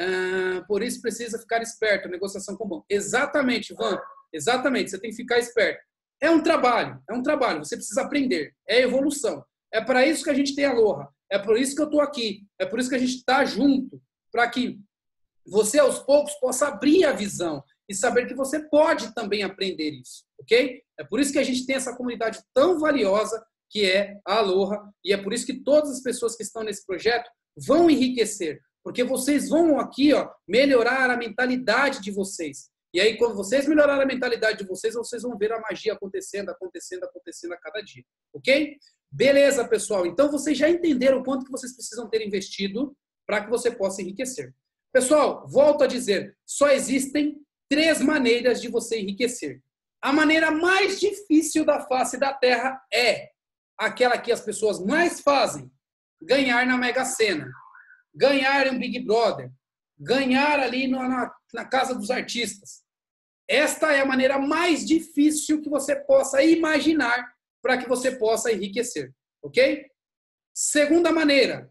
Ah, por isso, precisa ficar esperto, negociação com o banco. Exatamente, Van. Exatamente, você tem que ficar esperto. É um trabalho, é um trabalho, você precisa aprender, é evolução. É para isso que a gente tem a Aloha, é por isso que eu estou aqui, é por isso que a gente está junto, para que você, aos poucos, possa abrir a visão e saber que você pode também aprender isso, ok? É por isso que a gente tem essa comunidade tão valiosa que é a Aloha, e é por isso que todas as pessoas que estão nesse projeto vão enriquecer, porque vocês vão aqui, ó, melhorar a mentalidade de vocês. E aí, quando vocês melhorarem a mentalidade de vocês, vocês vão ver a magia acontecendo, acontecendo, acontecendo a cada dia. Ok? Beleza, pessoal. Então, vocês já entenderam o quanto que vocês precisam ter investido para que você possa enriquecer. Pessoal, volto a dizer, só existem três maneiras de você enriquecer. A maneira mais difícil da face da Terra é aquela que as pessoas mais fazem, ganhar na Mega Sena, ganhar em Big Brother, ganhar ali na, na casa dos artistas. Esta é a maneira mais difícil que você possa imaginar para que você possa enriquecer, ok? Segunda maneira,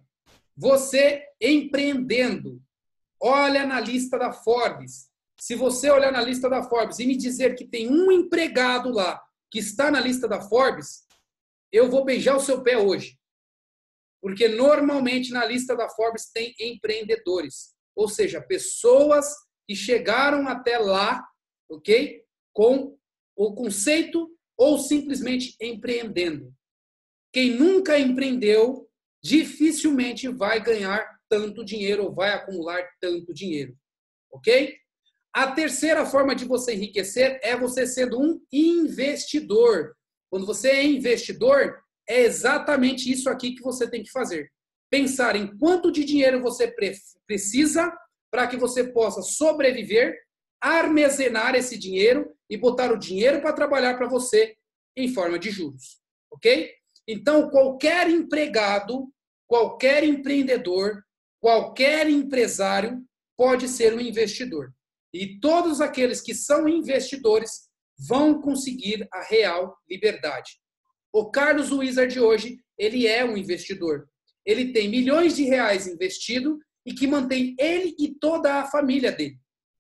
você empreendendo. Olha na lista da Forbes. Se você olhar na lista da Forbes e me dizer que tem um empregado lá que está na lista da Forbes, eu vou beijar o seu pé hoje. Porque normalmente na lista da Forbes tem empreendedores, ou seja, pessoas que chegaram até lá, ok? Com o conceito ou simplesmente empreendendo. Quem nunca empreendeu dificilmente vai ganhar tanto dinheiro ou vai acumular tanto dinheiro, ok? A terceira forma de você enriquecer é você sendo um investidor. Quando você é investidor, é exatamente isso aqui que você tem que fazer. Pensar em quanto de dinheiro você precisa para que você possa sobreviver, armazenar esse dinheiro e botar o dinheiro para trabalhar para você em forma de juros, ok? Então, qualquer empregado, qualquer empreendedor, qualquer empresário pode ser um investidor. E todos aqueles que são investidores vão conseguir a real liberdade. O Carlos Wizard de hoje, ele é um investidor. Ele tem milhões de reais investido e que mantém ele e toda a família dele.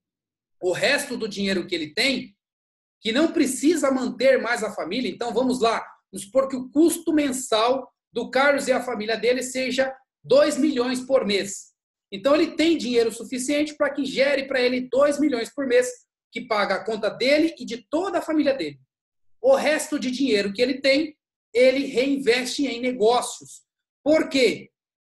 O resto do dinheiro que ele tem, que não precisa manter mais a família, então vamos lá, vamos supor que o custo mensal do Carlos e a família dele seja dois milhões por mês. Então ele tem dinheiro suficiente para que gere para ele dois milhões por mês, que paga a conta dele e de toda a família dele. O resto de dinheiro que ele tem, ele reinveste em negócios. Por quê?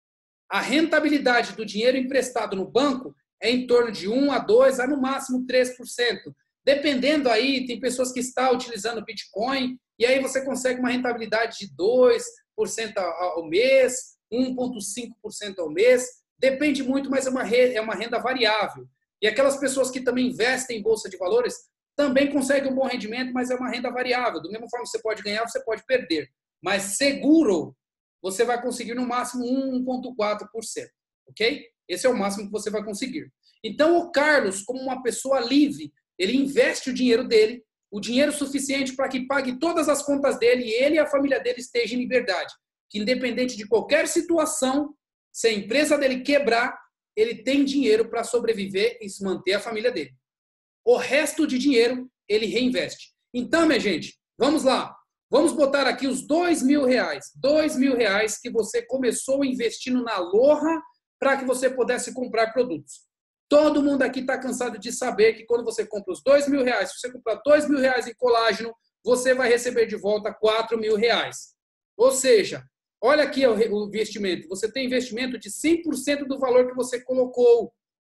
A rentabilidade do dinheiro emprestado no banco é em torno de um a dois, a no máximo três por cento. Dependendo aí, tem pessoas que estão utilizando Bitcoin e aí você consegue uma rentabilidade de dois por cento ao mês, um vírgula cinco por cento ao mês. Depende muito, mas é uma, renda, é uma renda variável. E aquelas pessoas que também investem em bolsa de valores também conseguem um bom rendimento, mas é uma renda variável. Do mesmo forma que você pode ganhar, você pode perder. Mas seguro, você vai conseguir no máximo um vírgula quatro por cento. Ok? Esse é o máximo que você vai conseguir. Então, o Carlos, como uma pessoa livre, ele investe o dinheiro dele, o dinheiro suficiente para que pague todas as contas dele e ele e a família dele estejam em liberdade. Que independente de qualquer situação, se a empresa dele quebrar, ele tem dinheiro para sobreviver e se manter a família dele. O resto de dinheiro, ele reinveste. Então, minha gente, vamos lá. Vamos botar aqui os dois mil reais. Dois mil reais que você começou investindo na Aloha para que você pudesse comprar produtos. Todo mundo aqui está cansado de saber que quando você compra os dois mil reais, se você comprar dois mil reais em colágeno, você vai receber de volta quatro mil reais. Ou seja, olha aqui o investimento. Você tem investimento de cem por cento do valor que você colocou.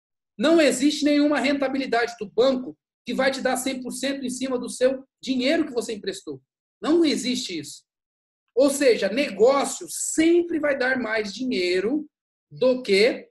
Não existe nenhuma rentabilidade do banco que vai te dar cem por cento em cima do seu dinheiro que você emprestou. Não existe isso. Ou seja, negócio sempre vai dar mais dinheiro do que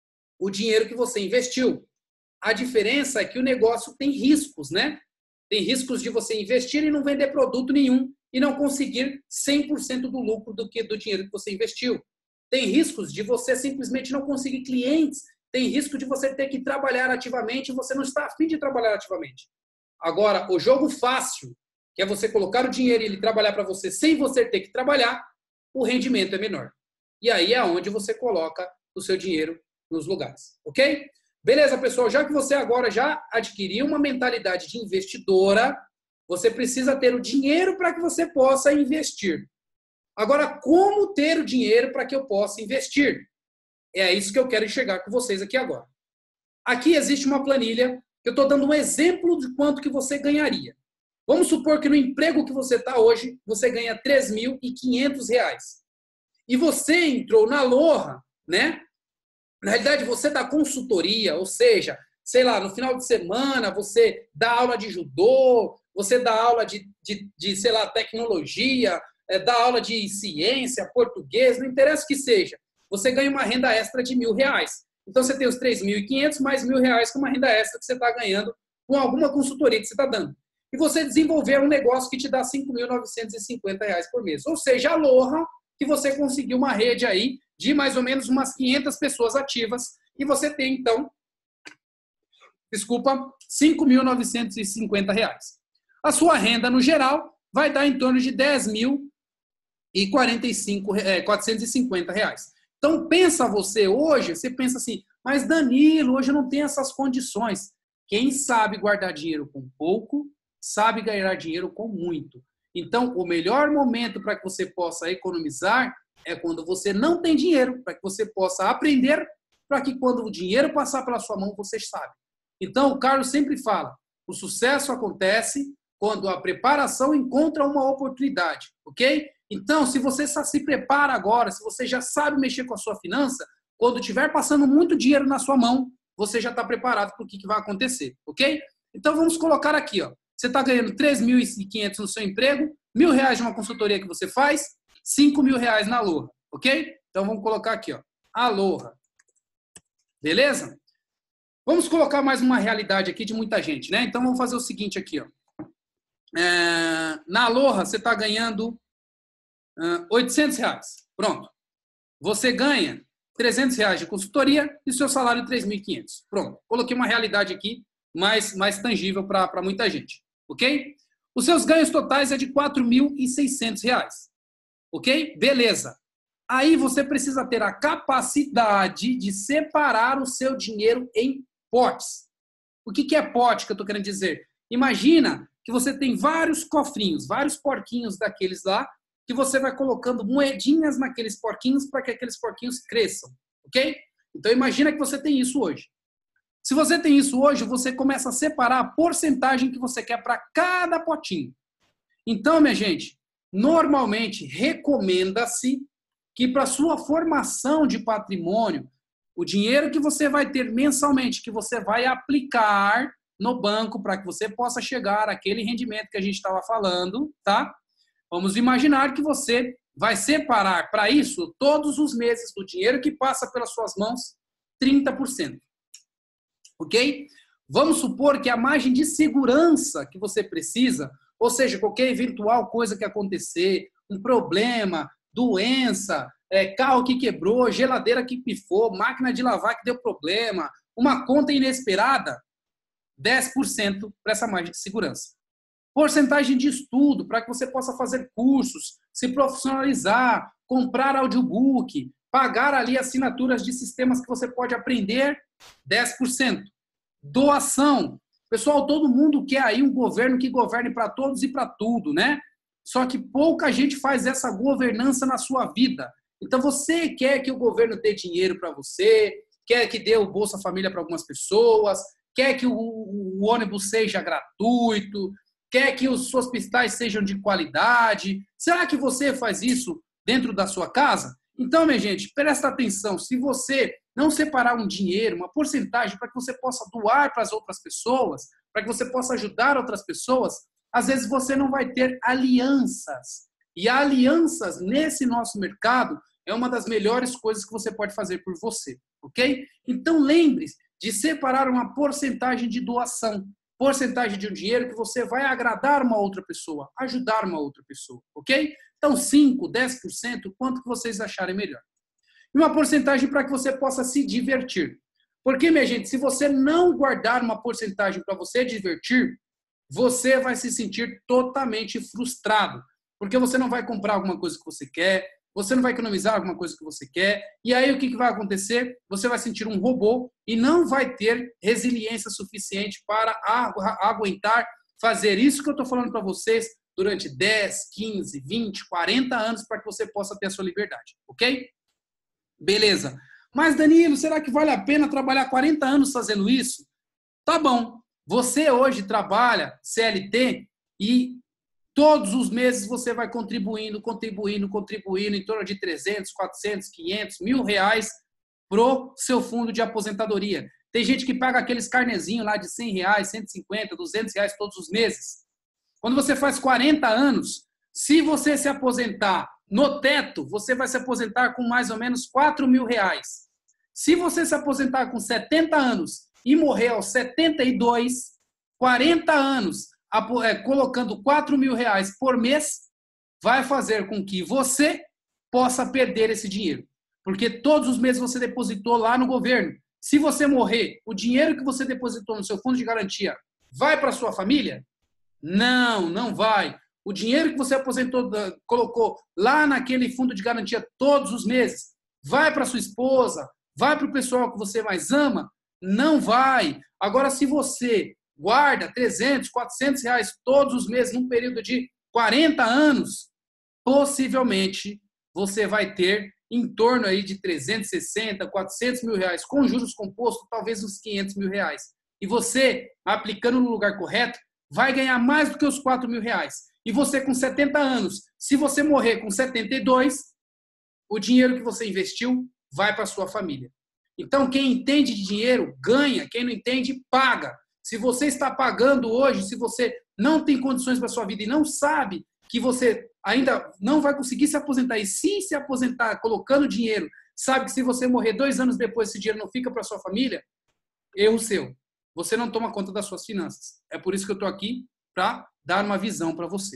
o dinheiro que você investiu. A diferença é que o negócio tem riscos, né? Tem riscos de você investir e não vender produto nenhum e não conseguir cem por cento do lucro do que do dinheiro que você investiu. Tem riscos de você simplesmente não conseguir clientes. Tem risco de você ter que trabalhar ativamente e você não está a fim de trabalhar ativamente. Agora, o jogo fácil, que é você colocar o dinheiro e ele trabalhar para você sem você ter que trabalhar, o rendimento é menor. E aí é onde você coloca o seu dinheiro nos lugares, ok? Beleza, pessoal? Já que você agora já adquiriu uma mentalidade de investidora, você precisa ter o dinheiro para que você possa investir. Agora, como ter o dinheiro para que eu possa investir? É isso que eu quero enxergar com vocês aqui agora. Aqui existe uma planilha que eu estou dando um exemplo de quanto que você ganharia. Vamos supor que no emprego que você está hoje, você ganha três mil e quinhentos reais. E você entrou na Aloha, né? Na realidade, você dá consultoria, ou seja, sei lá, no final de semana você dá aula de judô, você dá aula de, de, de sei lá, tecnologia, é, dá aula de ciência, português, não interessa o que seja. Você ganha uma renda extra de mil reais. Então, você tem os três mil e quinhentos mais mil reais com uma renda extra que você está ganhando com alguma consultoria que você está dando. E você desenvolver um negócio que te dá cinco mil novecentos e cinquenta reais por mês. Ou seja, a Aloha, que você conseguiu uma rede aí de mais ou menos umas quinhentas pessoas ativas e você tem, então, desculpa, cinco mil novecentos e cinquenta reais. A sua renda, no geral, vai dar em torno de dez mil e quatrocentos e cinquenta reais. Então, pensa você hoje, você pensa assim, mas Danilo, hoje eu não tenho essas condições. Quem sabe guardar dinheiro com pouco, sabe ganhar dinheiro com muito. Então, o melhor momento para que você possa economizar é quando você não tem dinheiro, para que você possa aprender, para que quando o dinheiro passar pela sua mão, você sabe. Então, o Carlos sempre fala, o sucesso acontece quando a preparação encontra uma oportunidade, ok? Então, se você se prepara agora, se você já sabe mexer com a sua finança, quando estiver passando muito dinheiro na sua mão, você já está preparado para o que, que vai acontecer, ok? Então, vamos colocar aqui, ó. Você está ganhando três mil e quinhentos no seu emprego, mil reais de uma consultoria que você faz, cinco mil reais na Aloha, ok? Então, vamos colocar aqui, ó. Aloha. Beleza? Vamos colocar mais uma realidade aqui de muita gente, né? Então, vamos fazer o seguinte aqui, ó. É, na Aloha, você está ganhando uh, oitocentos reais. Pronto. Você ganha trezentos reais de consultoria e seu salário três mil e quinhentos. Pronto. Coloquei uma realidade aqui mais, mais tangível para muita gente. Ok? Os seus ganhos totais é de quatro mil e seiscentos reais. Ok? Beleza. Aí você precisa ter a capacidade de separar o seu dinheiro em potes. O que, que é pote que eu estou querendo dizer? Imagina que você tem vários cofrinhos, vários porquinhos daqueles lá, que você vai colocando moedinhas naqueles porquinhos para que aqueles porquinhos cresçam, ok? Então, imagina que você tem isso hoje. Se você tem isso hoje, você começa a separar a porcentagem que você quer para cada potinho. Então, minha gente, normalmente recomenda-se que para sua formação de patrimônio, o dinheiro que você vai ter mensalmente, que você vai aplicar no banco para que você possa chegar àquele rendimento que a gente estava falando, tá? Vamos imaginar que você vai separar para isso, todos os meses, do dinheiro que passa pelas suas mãos, trinta por cento. Ok? Vamos supor que a margem de segurança que você precisa, ou seja, qualquer eventual coisa que acontecer, um problema, doença, é, carro que quebrou, geladeira que pifou, máquina de lavar que deu problema, uma conta inesperada, dez por cento para essa margem de segurança. Porcentagem de estudo, para que você possa fazer cursos, se profissionalizar, comprar audiobook, pagar ali assinaturas de sistemas que você pode aprender, dez por cento. Doação. Pessoal, todo mundo quer aí um governo que governe para todos e para tudo, né? Só que pouca gente faz essa governança na sua vida. Então, você quer que o governo dê dinheiro para você, quer que dê o Bolsa Família para algumas pessoas, quer que o, o ônibus seja gratuito, quer que os hospitais sejam de qualidade. Será que você faz isso dentro da sua casa? Então, minha gente, presta atenção. Se você não separar um dinheiro, uma porcentagem para que você possa doar para as outras pessoas, para que você possa ajudar outras pessoas, às vezes você não vai ter alianças. E alianças nesse nosso mercado é uma das melhores coisas que você pode fazer por você, ok? Então, lembre-se de separar uma porcentagem de doação. Porcentagem de um dinheiro que você vai agradar uma outra pessoa, ajudar uma outra pessoa, ok? Então, cinco, dez por cento, quanto que vocês acharem melhor. E uma porcentagem para que você possa se divertir. Porque, minha gente, se você não guardar uma porcentagem para você divertir, você vai se sentir totalmente frustrado. Porque você não vai comprar alguma coisa que você quer, você não vai economizar alguma coisa que você quer, e aí o que vai acontecer? Você vai sentir um robô e não vai ter resiliência suficiente para aguentar fazer isso que eu estou falando para vocês durante dez, quinze, vinte, quarenta anos para que você possa ter a sua liberdade, ok? Beleza. Mas, Danilo, será que vale a pena trabalhar quarenta anos fazendo isso? Tá bom. Você hoje trabalha C L T e todos os meses você vai contribuindo, contribuindo, contribuindo em torno de trezentos, quatrocentos, quinhentos, mil reais pro seu fundo de aposentadoria. Tem gente que paga aqueles carnezinhos lá de cem reais, cento e cinquenta, duzentos reais todos os meses. Quando você faz quarenta anos, se você se aposentar no teto, você vai se aposentar com mais ou menos quatro mil reais. Se você se aposentar com setenta anos e morrer aos setenta e dois, quarenta anos, colocando quatro mil reais por mês, vai fazer com que você possa perder esse dinheiro. Porque todos os meses você depositou lá no governo. Se você morrer, o dinheiro que você depositou no seu fundo de garantia vai para sua família? Não, não vai. O dinheiro que você aposentou, colocou lá naquele fundo de garantia todos os meses, vai para sua esposa, vai para o pessoal que você mais ama? Não vai. Agora, se você guarda trezentos, quatrocentos reais todos os meses num período de quarenta anos, possivelmente você vai ter em torno aí de trezentos e sessenta, quatrocentos mil reais, com juros compostos, talvez uns quinhentos mil reais. E você, aplicando no lugar correto, vai ganhar mais do que os quatro mil reais. E você com setenta anos, se você morrer com setenta e dois, o dinheiro que você investiu vai para sua família. Então, quem entende de dinheiro, ganha. Quem não entende, paga. Se você está pagando hoje, se você não tem condições para a sua vida e não sabe que você ainda não vai conseguir se aposentar, e se se aposentar colocando dinheiro, sabe que se você morrer dois anos depois, esse dinheiro não fica para sua família, erro seu. Você não toma conta das suas finanças. É por isso que eu estou aqui, para dar uma visão para você.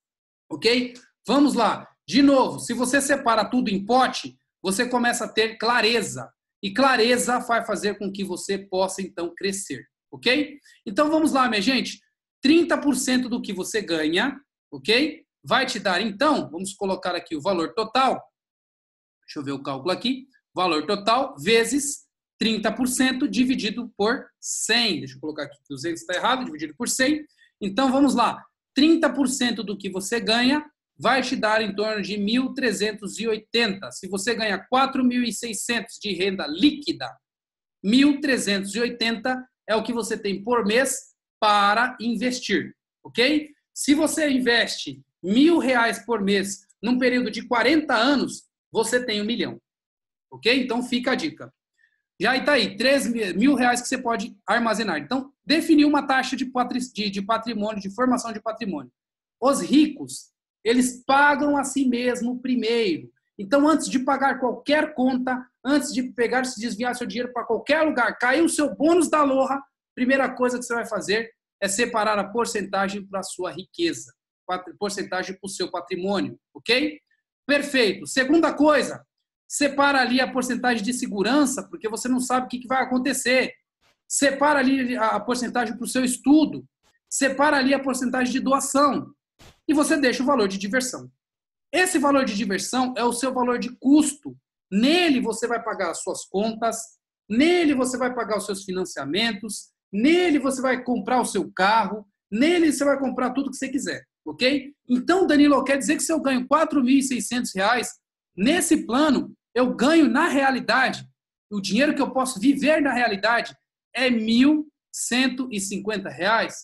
Ok? Vamos lá. De novo, se você separa tudo em pote, você começa a ter clareza. E clareza vai fazer com que você possa, então, crescer. Ok? Então, vamos lá, minha gente. trinta por cento do que você ganha, ok? Vai te dar, então, vamos colocar aqui o valor total. Deixa eu ver o cálculo aqui. Valor total vezes trinta por cento dividido por cem. Deixa eu colocar aqui, duzentos está errado, dividido por cem. Então, vamos lá. trinta por cento do que você ganha vai te dar em torno de mil trezentos e oitenta. Se você ganha quatro mil e seiscentos de renda líquida, mil trezentos e oitenta é o que você tem por mês para investir, ok? Se você investe mil reais por mês num período de quarenta anos, você tem um milhão, ok? Então, fica a dica. Já está aí, três mil reais que você pode armazenar. Então, definir uma taxa de patrimônio, de formação de patrimônio. Os ricos, eles pagam a si mesmo primeiro. Então, antes de pagar qualquer conta, antes de pegar, se desviar seu dinheiro para qualquer lugar, cair o seu bônus da Aloha, primeira coisa que você vai fazer é separar a porcentagem para a sua riqueza, porcentagem para o seu patrimônio, ok? Perfeito. Segunda coisa, separa ali a porcentagem de segurança, porque você não sabe o que vai acontecer. Separa ali a porcentagem para o seu estudo. Separa ali a porcentagem de doação. E você deixa o valor de diversão. Esse valor de diversão é o seu valor de custo. Nele você vai pagar as suas contas, nele você vai pagar os seus financiamentos, nele você vai comprar o seu carro, nele você vai comprar tudo que você quiser, ok? Então, Danilo, quer dizer que se eu ganho quatro mil e seiscentos reais, nesse plano, eu ganho na realidade, o dinheiro que eu posso viver na realidade é mil cento e cinquenta reais?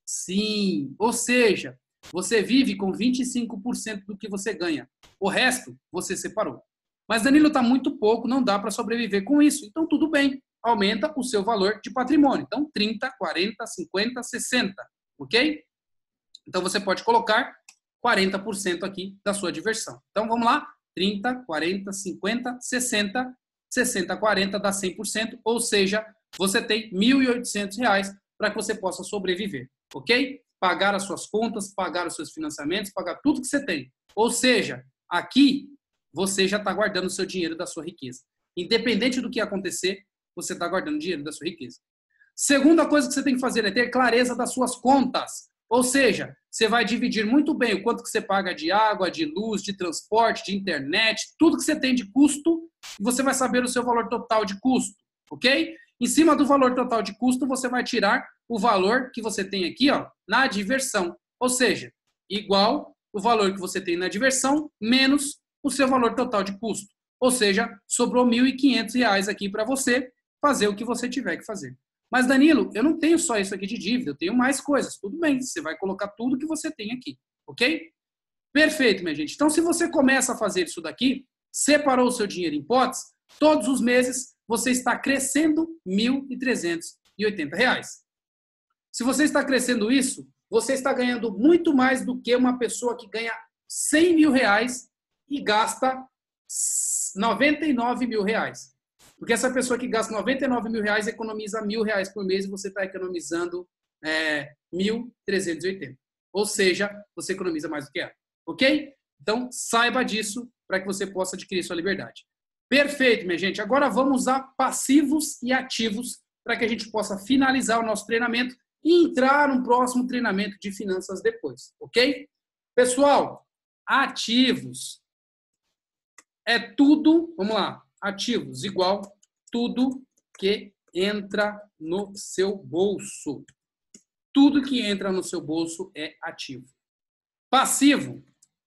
Sim, ou seja, você vive com vinte e cinco por cento do que você ganha. O resto, você separou. Mas, Danilo, está muito pouco, não dá para sobreviver com isso. Então, tudo bem. Aumenta o seu valor de patrimônio. Então, trinta, quarenta, cinquenta, sessenta. Ok? Então, você pode colocar quarenta por cento aqui da sua diversão. Então, vamos lá. trinta, quarenta, cinquenta, sessenta. sessenta, quarenta dá cem por cento. Ou seja, você tem mil e oitocentos reais para que você possa sobreviver. Ok? Pagar as suas contas, pagar os seus financiamentos, pagar tudo que você tem. Ou seja, aqui você já está guardando o seu dinheiro da sua riqueza. Independente do que acontecer, você está guardando dinheiro da sua riqueza. Segunda coisa que você tem que fazer é ter clareza das suas contas. Ou seja, você vai dividir muito bem o quanto que você paga de água, de luz, de transporte, de internet, tudo que você tem de custo, e você vai saber o seu valor total de custo, ok? Em cima do valor total de custo, você vai tirar o valor que você tem aqui, ó, na diversão. Ou seja, igual o valor que você tem na diversão, menos o seu valor total de custo. Ou seja, sobrou mil e quinhentos reais aqui para você fazer o que você tiver que fazer. Mas, Danilo, eu não tenho só isso aqui de dívida, eu tenho mais coisas. Tudo bem, você vai colocar tudo que você tem aqui, ok? Perfeito, minha gente. Então, se você começa a fazer isso daqui, separou o seu dinheiro em potes, todos os meses você está crescendo mil e trezentos e oitenta reais. Se você está crescendo isso, você está ganhando muito mais do que uma pessoa que ganha cem mil reais e gasta noventa e nove mil reais. Porque essa pessoa que gasta noventa e nove mil reais economiza mil reais por mês e você está economizando é, mil trezentos e oitenta. Ou seja, você economiza mais do que ela. Ok? Então, saiba disso para que você possa adquirir sua liberdade. Perfeito, minha gente. Agora vamos a passivos e ativos para que a gente possa finalizar o nosso treinamento e entrar no próximo treinamento de finanças depois. Ok? Pessoal, ativos é tudo, vamos lá, ativos igual tudo que entra no seu bolso. Tudo que entra no seu bolso é ativo. Passivo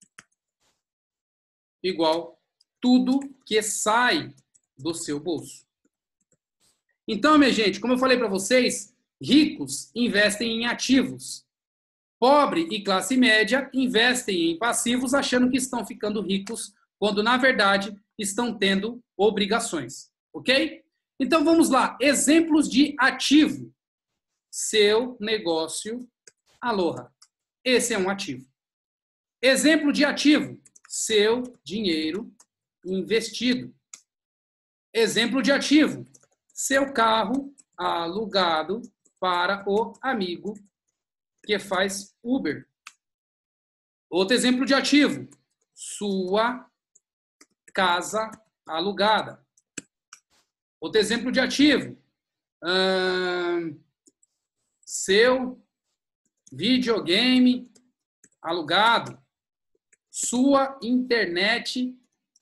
igual tudo que sai do seu bolso. Então, minha gente, como eu falei para vocês, ricos investem em ativos. Pobre e classe média investem em passivos achando que estão ficando ricos, quando, na verdade, estão tendo obrigações. Ok? Então, vamos lá. Exemplos de ativo. Seu negócio, Aloha. Esse é um ativo. Exemplo de ativo. Seu dinheiro investido. Exemplo de ativo. Seu carro alugado para o amigo que faz Uber. Outro exemplo de ativo. Sua casa alugada. Outro exemplo de ativo. Hum, seu videogame alugado. Sua internet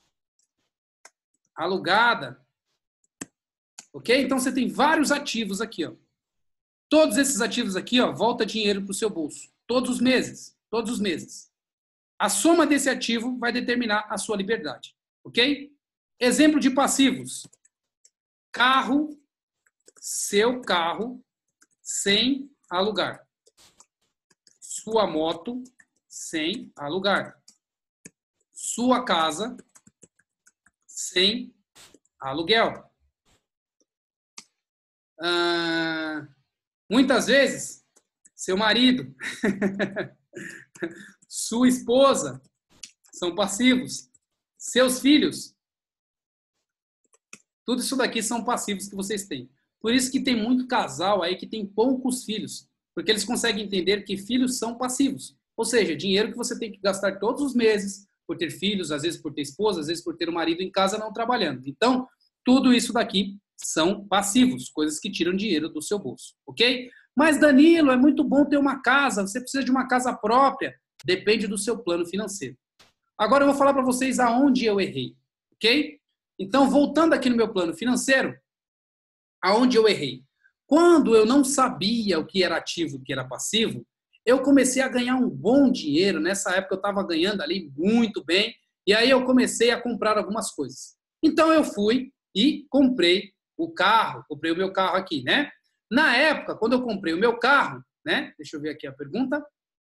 alugada. Ok? Então, você tem vários ativos aqui, ó. Todos esses ativos aqui, ó, volta dinheiro para o seu bolso. Todos os meses. Todos os meses. A soma desse ativo vai determinar a sua liberdade. Ok? Exemplo de passivos. Carro, seu carro, sem alugar. Sua moto, sem alugar. Sua casa, sem aluguel. Ah, muitas vezes, seu marido, sua esposa são passivos. Seus filhos, tudo isso daqui são passivos que vocês têm. Por isso que tem muito casal aí que tem poucos filhos, porque eles conseguem entender que filhos são passivos. Ou seja, dinheiro que você tem que gastar todos os meses por ter filhos, às vezes por ter esposa, às vezes por ter um marido em casa não trabalhando. Então, tudo isso daqui são passivos, coisas que tiram dinheiro do seu bolso, ok? Mas, Danilo, é muito bom ter uma casa, você precisa de uma casa própria. Depende do seu plano financeiro. Agora eu vou falar para vocês aonde eu errei, ok? Então, voltando aqui no meu plano financeiro, aonde eu errei? Quando eu não sabia o que era ativo e o que era passivo, eu comecei a ganhar um bom dinheiro. Nessa época eu estava ganhando ali muito bem, e aí eu comecei a comprar algumas coisas. Então eu fui e comprei o carro, comprei o meu carro aqui, né? Na época, quando eu comprei o meu carro, né? Deixa eu ver aqui a pergunta.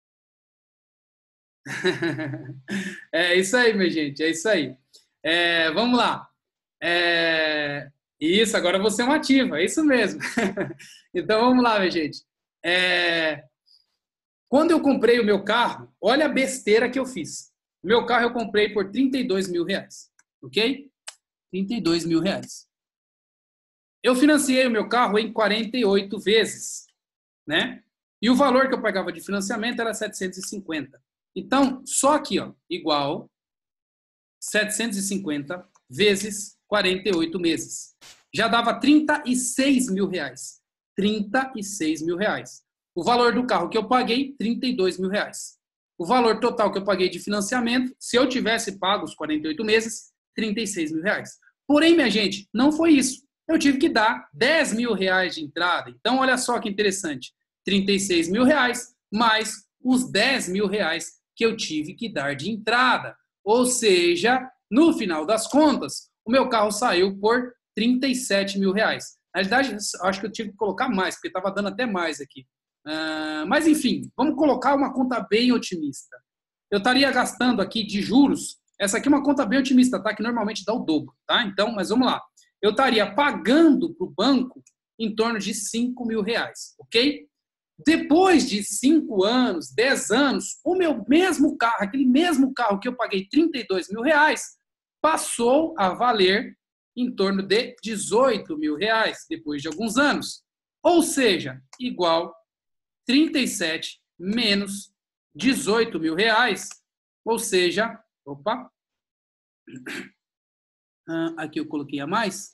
É isso aí, minha gente, é isso aí. É, vamos lá. É, isso, agora você é um ativo, é isso mesmo. Então vamos lá, minha gente. É, quando eu comprei o meu carro, olha a besteira que eu fiz. O meu carro eu comprei por trinta e dois mil reais, ok? trinta e dois mil reais. Eu financiei o meu carro em quarenta e oito vezes, né? E o valor que eu pagava de financiamento era setecentos e cinquenta. Então, só aqui, ó, igual setecentos e cinquenta vezes quarenta e oito meses. Já dava trinta e seis mil reais. trinta e seis mil reais. O valor do carro que eu paguei, trinta e dois mil reais. O valor total que eu paguei de financiamento, se eu tivesse pago os quarenta e oito meses, trinta e seis mil reais. Porém, minha gente, não foi isso. Eu tive que dar dez mil reais de entrada. Então, olha só que interessante. trinta e seis mil reais mais os dez mil reais que eu tive que dar de entrada. Ou seja, no final das contas, o meu carro saiu por trinta e sete mil reais. Na realidade, acho que eu tive que colocar mais, porque estava dando até mais aqui. Uh, mas, enfim, vamos colocar uma conta bem otimista. Eu estaria gastando aqui de juros, essa aqui é uma conta bem otimista, tá? Que normalmente dá o dobro, tá? Então, mas vamos lá. Eu estaria pagando para o banco em torno de cinco mil reais, ok? Depois de cinco anos, dez anos, o meu mesmo carro, aquele mesmo carro que eu paguei trinta e dois mil reais, passou a valer em torno de dezoito mil reais, depois de alguns anos. Ou seja, igual trinta e sete menos dezoito mil reais, ou seja, opa, aqui eu coloquei a mais,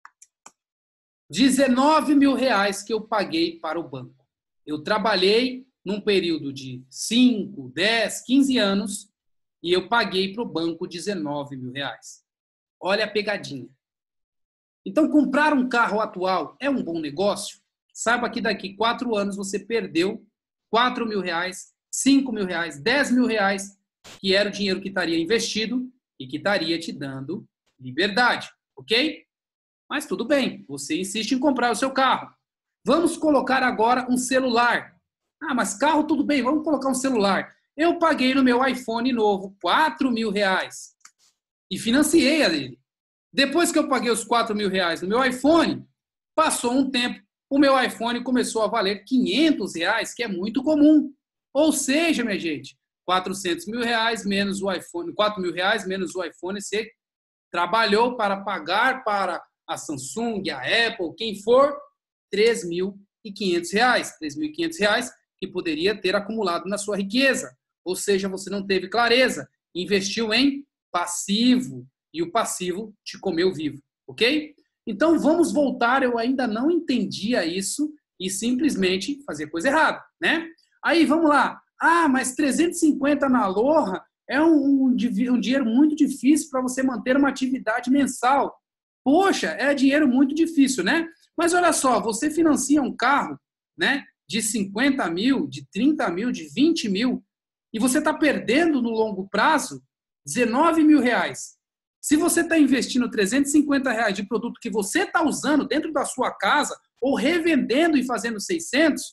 dezenove mil reais que eu paguei para o banco. Eu trabalhei num período de cinco, dez, quinze anos e eu paguei para o banco dezenove mil reais. Olha a pegadinha. Então, comprar um carro atual é um bom negócio? Saiba que daqui quatro anos você perdeu quatro mil reais, cinco mil reais, dez mil reais, que era o dinheiro que estaria investido e que estaria te dando liberdade, ok? Mas tudo bem, você insiste em comprar o seu carro. Vamos colocar agora um celular. Ah, mas carro tudo bem, vamos colocar um celular. Eu paguei no meu iPhone novo quatro mil reais e financiei a dele. Depois que eu paguei os quatro mil reais no meu iPhone, passou um tempo, o meu iPhone começou a valer quinhentos reais, que é muito comum. Ou seja, minha gente, quatrocentos mil reais menos o iPhone, quatro mil reais menos o iPhone, você trabalhou para pagar para a Samsung, a Apple, quem for, três mil e quinhentos reais. três mil e quinhentos reais que poderia ter acumulado na sua riqueza. Ou seja, você não teve clareza, investiu em passivo e o passivo te comeu vivo, ok? Então vamos voltar, eu ainda não entendia isso e simplesmente fazer coisa errada, né? Aí vamos lá, ah, mas trezentos e cinquenta na Aloha é um, um, um dinheiro muito difícil para você manter uma atividade mensal. Poxa, é dinheiro muito difícil, né? Mas olha só, você financia um carro, né, de cinquenta mil, de trinta mil, de vinte mil, e você está perdendo no longo prazo dezenove mil reais. Se você está investindo trezentos e cinquenta reais de produto que você está usando dentro da sua casa, ou revendendo e fazendo seiscentos,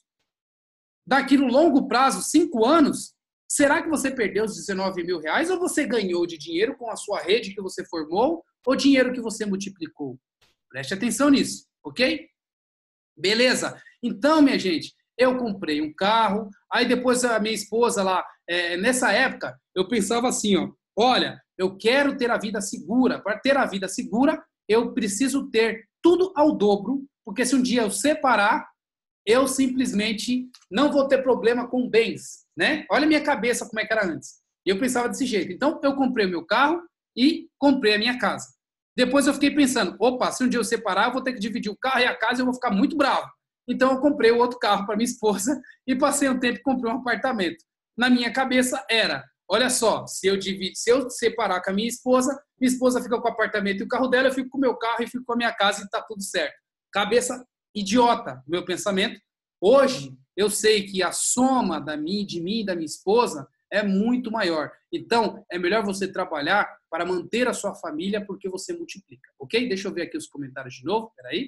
daqui no longo prazo, cinco anos, será que você perdeu os dezenove mil reais ou você ganhou de dinheiro com a sua rede que você formou ou dinheiro que você multiplicou? Preste atenção nisso, ok? Beleza? Então, minha gente, eu comprei um carro, aí depois a minha esposa lá, é, nessa época, eu pensava assim, ó, olha, eu quero ter a vida segura. Para ter a vida segura, eu preciso ter tudo ao dobro, porque se um dia eu separar, eu simplesmente não vou ter problema com bens, né? Olha a minha cabeça como é que era antes. Eu pensava desse jeito. Então, eu comprei o meu carro e comprei a minha casa. Depois eu fiquei pensando, opa, se um dia eu separar, eu vou ter que dividir o carro e a casa e eu vou ficar muito bravo. Então, eu comprei o outro carro para minha esposa e passei um tempo e comprei um apartamento. Na minha cabeça era, olha só, se eu, dividir, se eu separar com a minha esposa, minha esposa fica com o apartamento e o carro dela, eu fico com o meu carro e fico com a minha casa e está tudo certo. Cabeça idiota, meu pensamento. Hoje, eu sei que a soma da mim, de mim e da minha esposa é muito maior. Então, é melhor você trabalhar para manter a sua família porque você multiplica, ok? Deixa eu ver aqui os comentários de novo, peraí.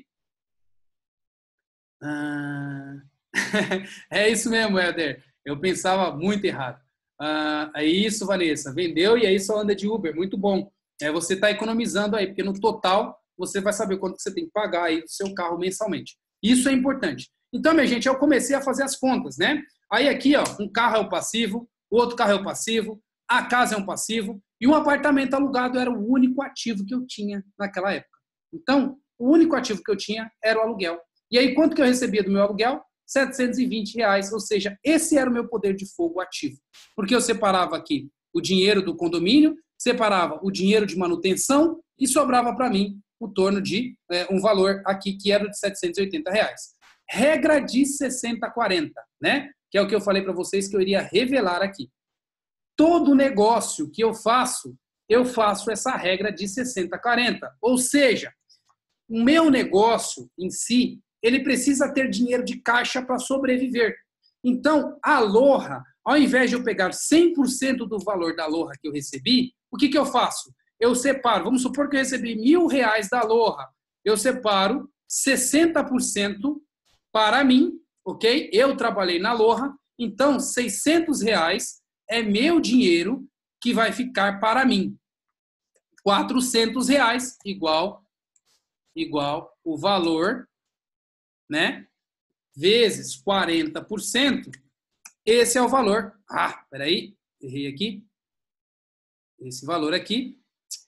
Ah... é isso mesmo, Éder. Eu pensava muito errado. Ah, é isso, Vanessa. Vendeu e aí só anda de Uber. Muito bom. É, você está economizando aí, porque no total você vai saber quanto você tem que pagar aí do seu carro mensalmente. Isso é importante. Então, minha gente, eu comecei a fazer as contas, né? Aí aqui, ó, um carro é o passivo, o outro carro é o passivo, a casa é um passivo e um apartamento alugado era o único ativo que eu tinha naquela época. Então, o único ativo que eu tinha era o aluguel. E aí, quanto que eu recebia do meu aluguel? setecentos e vinte reais, ou seja, esse era o meu poder de fogo ativo. Porque eu separava aqui o dinheiro do condomínio, separava o dinheiro de manutenção e sobrava para mim o torno de é, um valor aqui que era de setecentos e oitenta reais. Regra de sessenta quarenta, né? Que é o que eu falei para vocês que eu iria revelar aqui. Todo negócio que eu faço, eu faço essa regra de sessenta quarenta. Ou seja, o meu negócio em si, ele precisa ter dinheiro de caixa para sobreviver. Então, a Aloha, ao invés de eu pegar cem por cento do valor da Aloha que eu recebi, o que, que eu faço? Eu separo, vamos supor que eu recebi mil reais da Aloha, eu separo sessenta por cento para mim, ok? Eu trabalhei na Aloha, então seiscentos reais é meu dinheiro que vai ficar para mim. quatrocentos reais igual, igual o valor, né? Vezes quarenta por cento, esse é o valor. Ah, peraí, errei aqui. Esse valor aqui,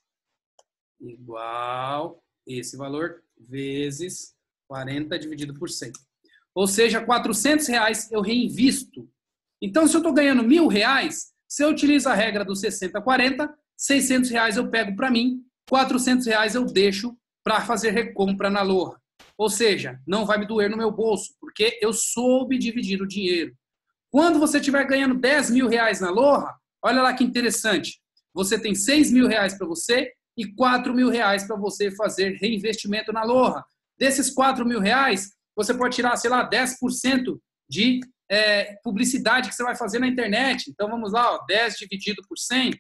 igual esse valor, vezes quarenta dividido por cem. Ou seja, quatrocentos reais eu reinvisto. Então, se eu estou ganhando mil reais, se eu utilizo a regra do sessenta quarenta, seiscentos reais eu pego para mim, quatrocentos reais eu deixo para fazer recompra na Aloha. Ou seja, não vai me doer no meu bolso, porque eu soube dividir o dinheiro. Quando você estiver ganhando dez mil reais na Aloha, olha lá que interessante. Você tem seis mil reais para você e quatro mil reais para você fazer reinvestimento na Aloha. Desses quatro mil reais, você pode tirar, sei lá, dez por cento de é, publicidade que você vai fazer na internet. Então, vamos lá, ó, dez dividido por cem.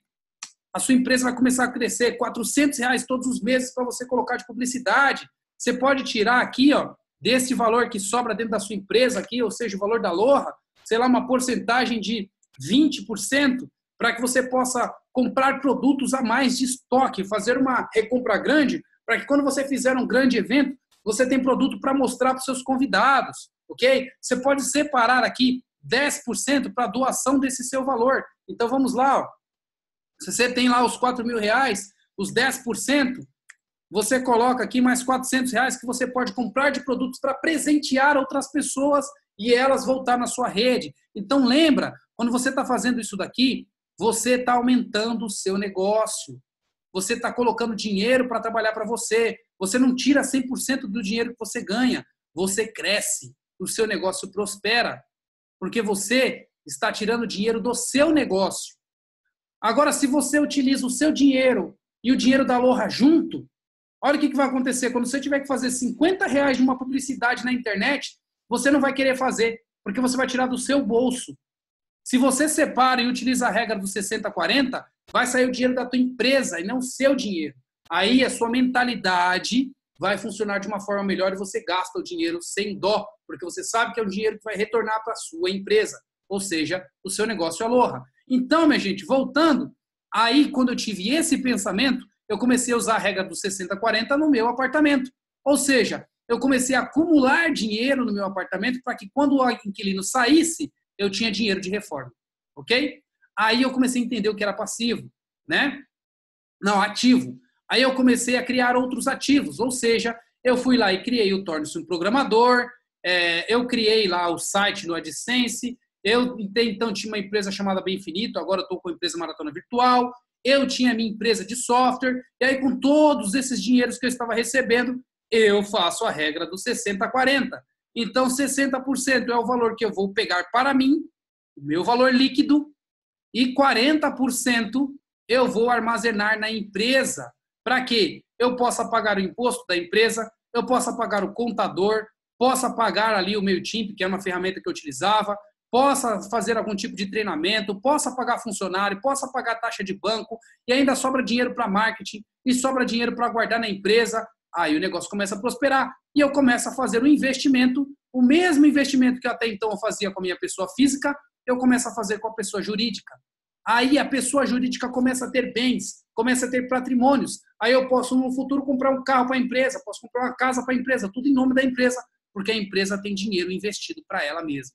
A sua empresa vai começar a crescer quatrocentos reais todos os meses para você colocar de publicidade. Você pode tirar aqui, ó, desse valor que sobra dentro da sua empresa aqui, ou seja, o valor da Aloha, sei lá, uma porcentagem de vinte por cento, para que você possa comprar produtos a mais de estoque, fazer uma recompra grande, para que quando você fizer um grande evento, você tem produto para mostrar para os seus convidados, ok? Você pode separar aqui dez por cento para doação desse seu valor. Então, vamos lá, ó. Se você tem lá os quatro mil reais, os dez por cento, você coloca aqui mais quatrocentos reais que você pode comprar de produtos para presentear outras pessoas e elas voltar na sua rede. Então, lembra, quando você está fazendo isso daqui, você está aumentando o seu negócio. Você está colocando dinheiro para trabalhar para você. Você não tira cem por cento do dinheiro que você ganha. Você cresce. O seu negócio prospera. Porque você está tirando dinheiro do seu negócio. Agora, se você utiliza o seu dinheiro e o dinheiro da Aloha junto, olha o que vai acontecer. Quando você tiver que fazer cinquenta reais de uma publicidade na internet, você não vai querer fazer, porque você vai tirar do seu bolso. Se você separa e utiliza a regra do sessenta quarenta, vai sair o dinheiro da tua empresa e não o seu dinheiro. Aí a sua mentalidade vai funcionar de uma forma melhor e você gasta o dinheiro sem dó, porque você sabe que é um dinheiro que vai retornar para a sua empresa, ou seja, o seu negócio Aloha. Então, minha gente, voltando, aí quando eu tive esse pensamento, eu comecei a usar a regra do sessenta quarenta no meu apartamento. Ou seja, eu comecei a acumular dinheiro no meu apartamento para que quando o inquilino saísse, eu tinha dinheiro de reforma. Ok? Aí eu comecei a entender o que era passivo, né? Não, ativo. Aí eu comecei a criar outros ativos. Ou seja, eu fui lá e criei o Torne-se um Programador, é, eu criei lá o site no AdSense, eu então tinha uma empresa chamada Bem Infinito, agora eu estou com a empresa Maratona Virtual, eu tinha a minha empresa de software, e aí com todos esses dinheiros que eu estava recebendo, eu faço a regra do sessenta quarenta. Então, sessenta por cento é o valor que eu vou pegar para mim, o meu valor líquido, e quarenta por cento eu vou armazenar na empresa, para que eu possa pagar o imposto da empresa, eu possa pagar o contador, possa pagar ali o MailChimp, que é uma ferramenta que eu utilizava, possa fazer algum tipo de treinamento, possa pagar funcionário, possa pagar taxa de banco, e ainda sobra dinheiro para marketing, e sobra dinheiro para guardar na empresa, aí o negócio começa a prosperar, e eu começo a fazer um investimento, o mesmo investimento que até então eu fazia com a minha pessoa física, eu começo a fazer com a pessoa jurídica. Aí a pessoa jurídica começa a ter bens, começa a ter patrimônios, aí eu posso no futuro comprar um carro para a empresa, posso comprar uma casa para a empresa, tudo em nome da empresa, porque a empresa tem dinheiro investido para ela mesma.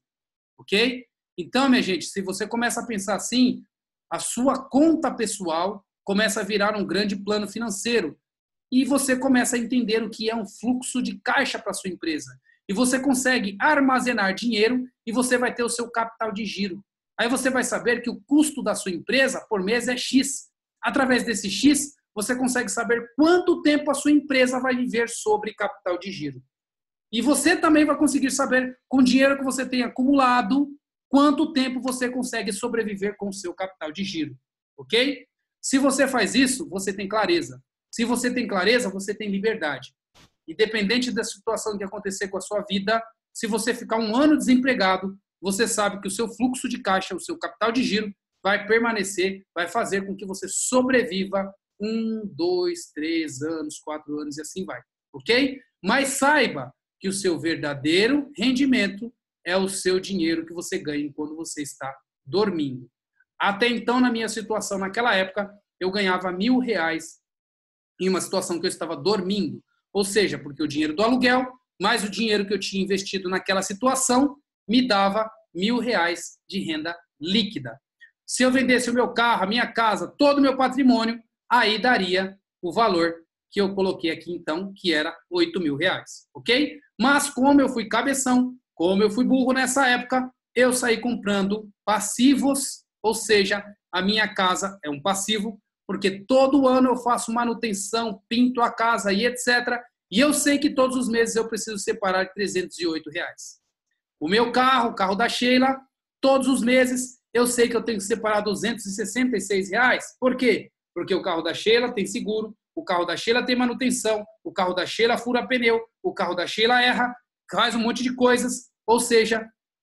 Ok? Então, minha gente, se você começa a pensar assim, a sua conta pessoal começa a virar um grande plano financeiro e você começa a entender o que é um fluxo de caixa para a sua empresa. E você consegue armazenar dinheiro e você vai ter o seu capital de giro. Aí você vai saber que o custo da sua empresa por mês é X. Através desse X, você consegue saber quanto tempo a sua empresa vai viver sobre capital de giro. E você também vai conseguir saber, com o dinheiro que você tem acumulado, quanto tempo você consegue sobreviver com o seu capital de giro. Ok? Se você faz isso, você tem clareza. Se você tem clareza, você tem liberdade. Independente da situação que acontecer com a sua vida, se você ficar um ano desempregado, você sabe que o seu fluxo de caixa, o seu capital de giro, vai permanecer, vai fazer com que você sobreviva um, dois, três anos, quatro anos e assim vai. Ok? Mas saiba que o seu verdadeiro rendimento é o seu dinheiro que você ganha quando você está dormindo. Até então, na minha situação, naquela época, eu ganhava mil reais em uma situação que eu estava dormindo. Ou seja, porque o dinheiro do aluguel, mais o dinheiro que eu tinha investido naquela situação, me dava mil reais de renda líquida. Se eu vendesse o meu carro, a minha casa, todo o meu patrimônio, aí daria o valor que eu coloquei aqui então, que era oito mil reais, ok? Mas como eu fui cabeção, como eu fui burro nessa época, eu saí comprando passivos, ou seja, a minha casa é um passivo, porque todo ano eu faço manutenção, pinto a casa e etcétera. E eu sei que todos os meses eu preciso separar trezentos e oito reais. O meu carro, o carro da Sheila, todos os meses eu sei que eu tenho que separar duzentos e sessenta e seis reais. Por quê? Porque o carro da Sheila tem seguro, o carro da Sheila tem manutenção, o carro da Sheila fura pneu, o carro da Sheila erra, faz um monte de coisas. Ou seja,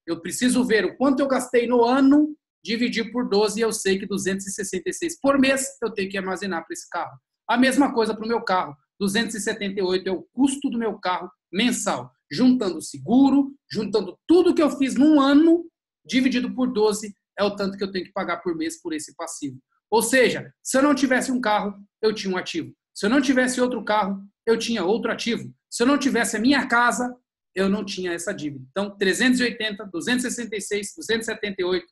Eu preciso ver o quanto eu gastei no ano, dividir por doze, e eu sei que duzentos e sessenta e seis por mês eu tenho que armazenar para esse carro. A mesma coisa para o meu carro. duzentos e setenta e oito é o custo do meu carro mensal. Juntando o seguro, juntando tudo que eu fiz num ano, dividido por doze, é o tanto que eu tenho que pagar por mês por esse passivo. Ou seja, se eu não tivesse um carro, eu tinha um ativo. Se eu não tivesse outro carro, eu tinha outro ativo. Se eu não tivesse a minha casa, eu não tinha essa dívida. Então, trezentos e oitenta, duzentos e sessenta e seis, duzentos e setenta e oito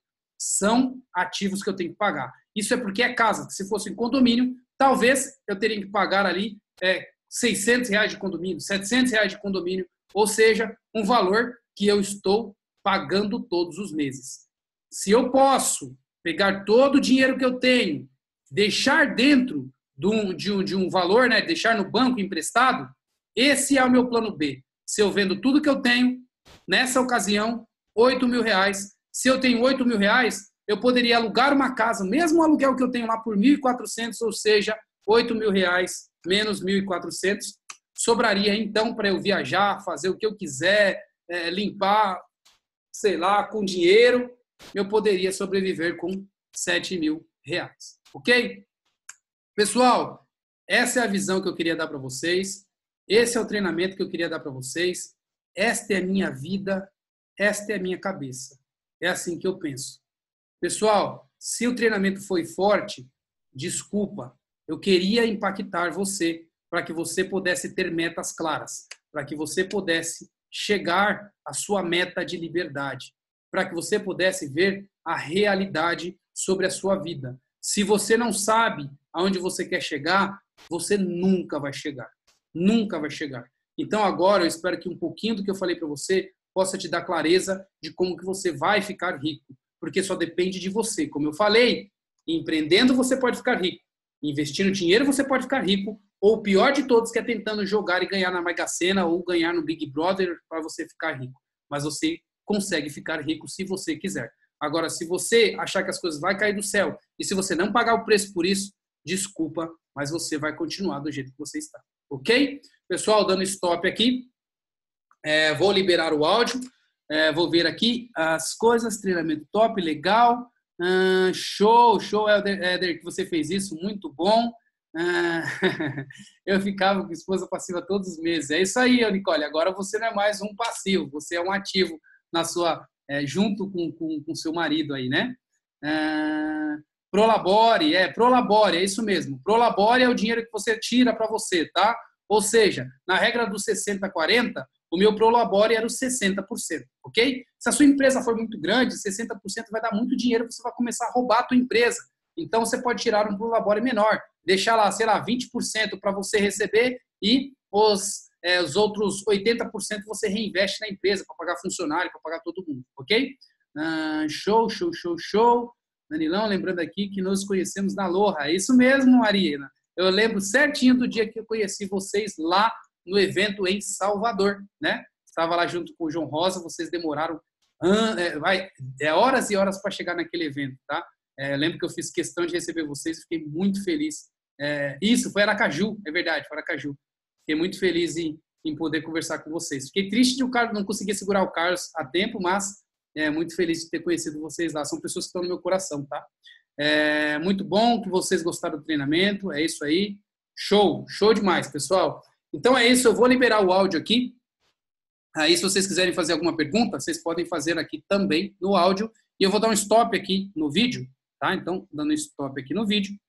são ativos que eu tenho que pagar. Isso é porque é casa. Se fosse em condomínio, talvez eu teria que pagar ali é, seiscentos reais de condomínio, setecentos reais de condomínio, ou seja, um valor que eu estou pagando todos os meses. Se eu posso pegar todo o dinheiro que eu tenho, deixar dentro de um, de um, de um valor, né, deixar no banco emprestado, esse é o meu plano B. Se eu vendo tudo que eu tenho, nessa ocasião, oito mil reais. Se eu tenho oito mil reais, eu poderia alugar uma casa, mesmo o aluguel que eu tenho lá por mil e quatrocentos, ou seja, oito mil reais menos mil e quatrocentos, sobraria então para eu viajar, fazer o que eu quiser, é, limpar, sei lá, com dinheiro, eu poderia sobreviver com sete mil reais. Ok? Pessoal, essa é a visão que eu queria dar para vocês. Esse é o treinamento que eu queria dar para vocês. Esta é a minha vida, esta é a minha cabeça. É assim que eu penso. Pessoal, se o treinamento foi forte, desculpa, eu queria impactar você para que você pudesse ter metas claras, para que você pudesse chegar à sua meta de liberdade, para que você pudesse ver a realidade sobre a sua vida. Se você não sabe aonde você quer chegar, você nunca vai chegar. Nunca vai chegar. Então agora eu espero que um pouquinho do que eu falei para você possa te dar clareza de como que você vai ficar rico, porque só depende de você. Como eu falei, empreendendo você pode ficar rico, investindo dinheiro você pode ficar rico, ou o pior de todos que é tentando jogar e ganhar na Mega Sena ou ganhar no Big Brother para você ficar rico. Mas você consegue ficar rico se você quiser. Agora, se você achar que as coisas vão cair do céu e se você não pagar o preço por isso, desculpa, mas você vai continuar do jeito que você está. Ok? Pessoal, dando stop aqui, é, vou liberar o áudio, é, vou ver aqui as coisas, treinamento top, legal, ah, show, show, Éder, Éder, que você fez isso, muito bom. Ah, eu ficava com esposa passiva todos os meses. É isso aí, Nicole, agora você não é mais um passivo, você é um ativo na sua, é, junto com com, com seu marido aí, né? Ah, Prolabore, é, Prolabore, é isso mesmo. Prolabore é o dinheiro que você tira para você, tá? Ou seja, na regra do sessenta quarenta, o meu Prolabore era os sessenta por cento, ok? Se a sua empresa for muito grande, sessenta por cento vai dar muito dinheiro, você vai começar a roubar a tua empresa. Então, você pode tirar um Prolabore menor, deixar lá, sei lá, vinte por cento para você receber e os, é, os outros oitenta por cento você reinveste na empresa para pagar funcionário, para pagar todo mundo, ok? Ah, show, show, show, show. Danilão, lembrando aqui que nos conhecemos na Loja. É isso mesmo, Marina. Eu lembro certinho do dia que eu conheci vocês lá no evento em Salvador, né? Estava lá junto com o João Rosa, vocês demoraram é, vai, é, horas e horas para chegar naquele evento, tá? É, lembro que eu fiz questão de receber vocês, fiquei muito feliz. É, isso, foi Aracaju, é verdade, foi Aracaju. Fiquei muito feliz em, em poder conversar com vocês. Fiquei triste de o Carlos não conseguir segurar o Carlos a tempo, mas é muito feliz de ter conhecido vocês lá. São pessoas que estão no meu coração, tá? É muito bom que vocês gostaram do treinamento. É isso aí. Show, show demais, pessoal. Então é isso, eu vou liberar o áudio aqui. Aí, se vocês quiserem fazer alguma pergunta, vocês podem fazer aqui também no áudio. E eu vou dar um stop aqui no vídeo, tá? Então, dando um stop aqui no vídeo.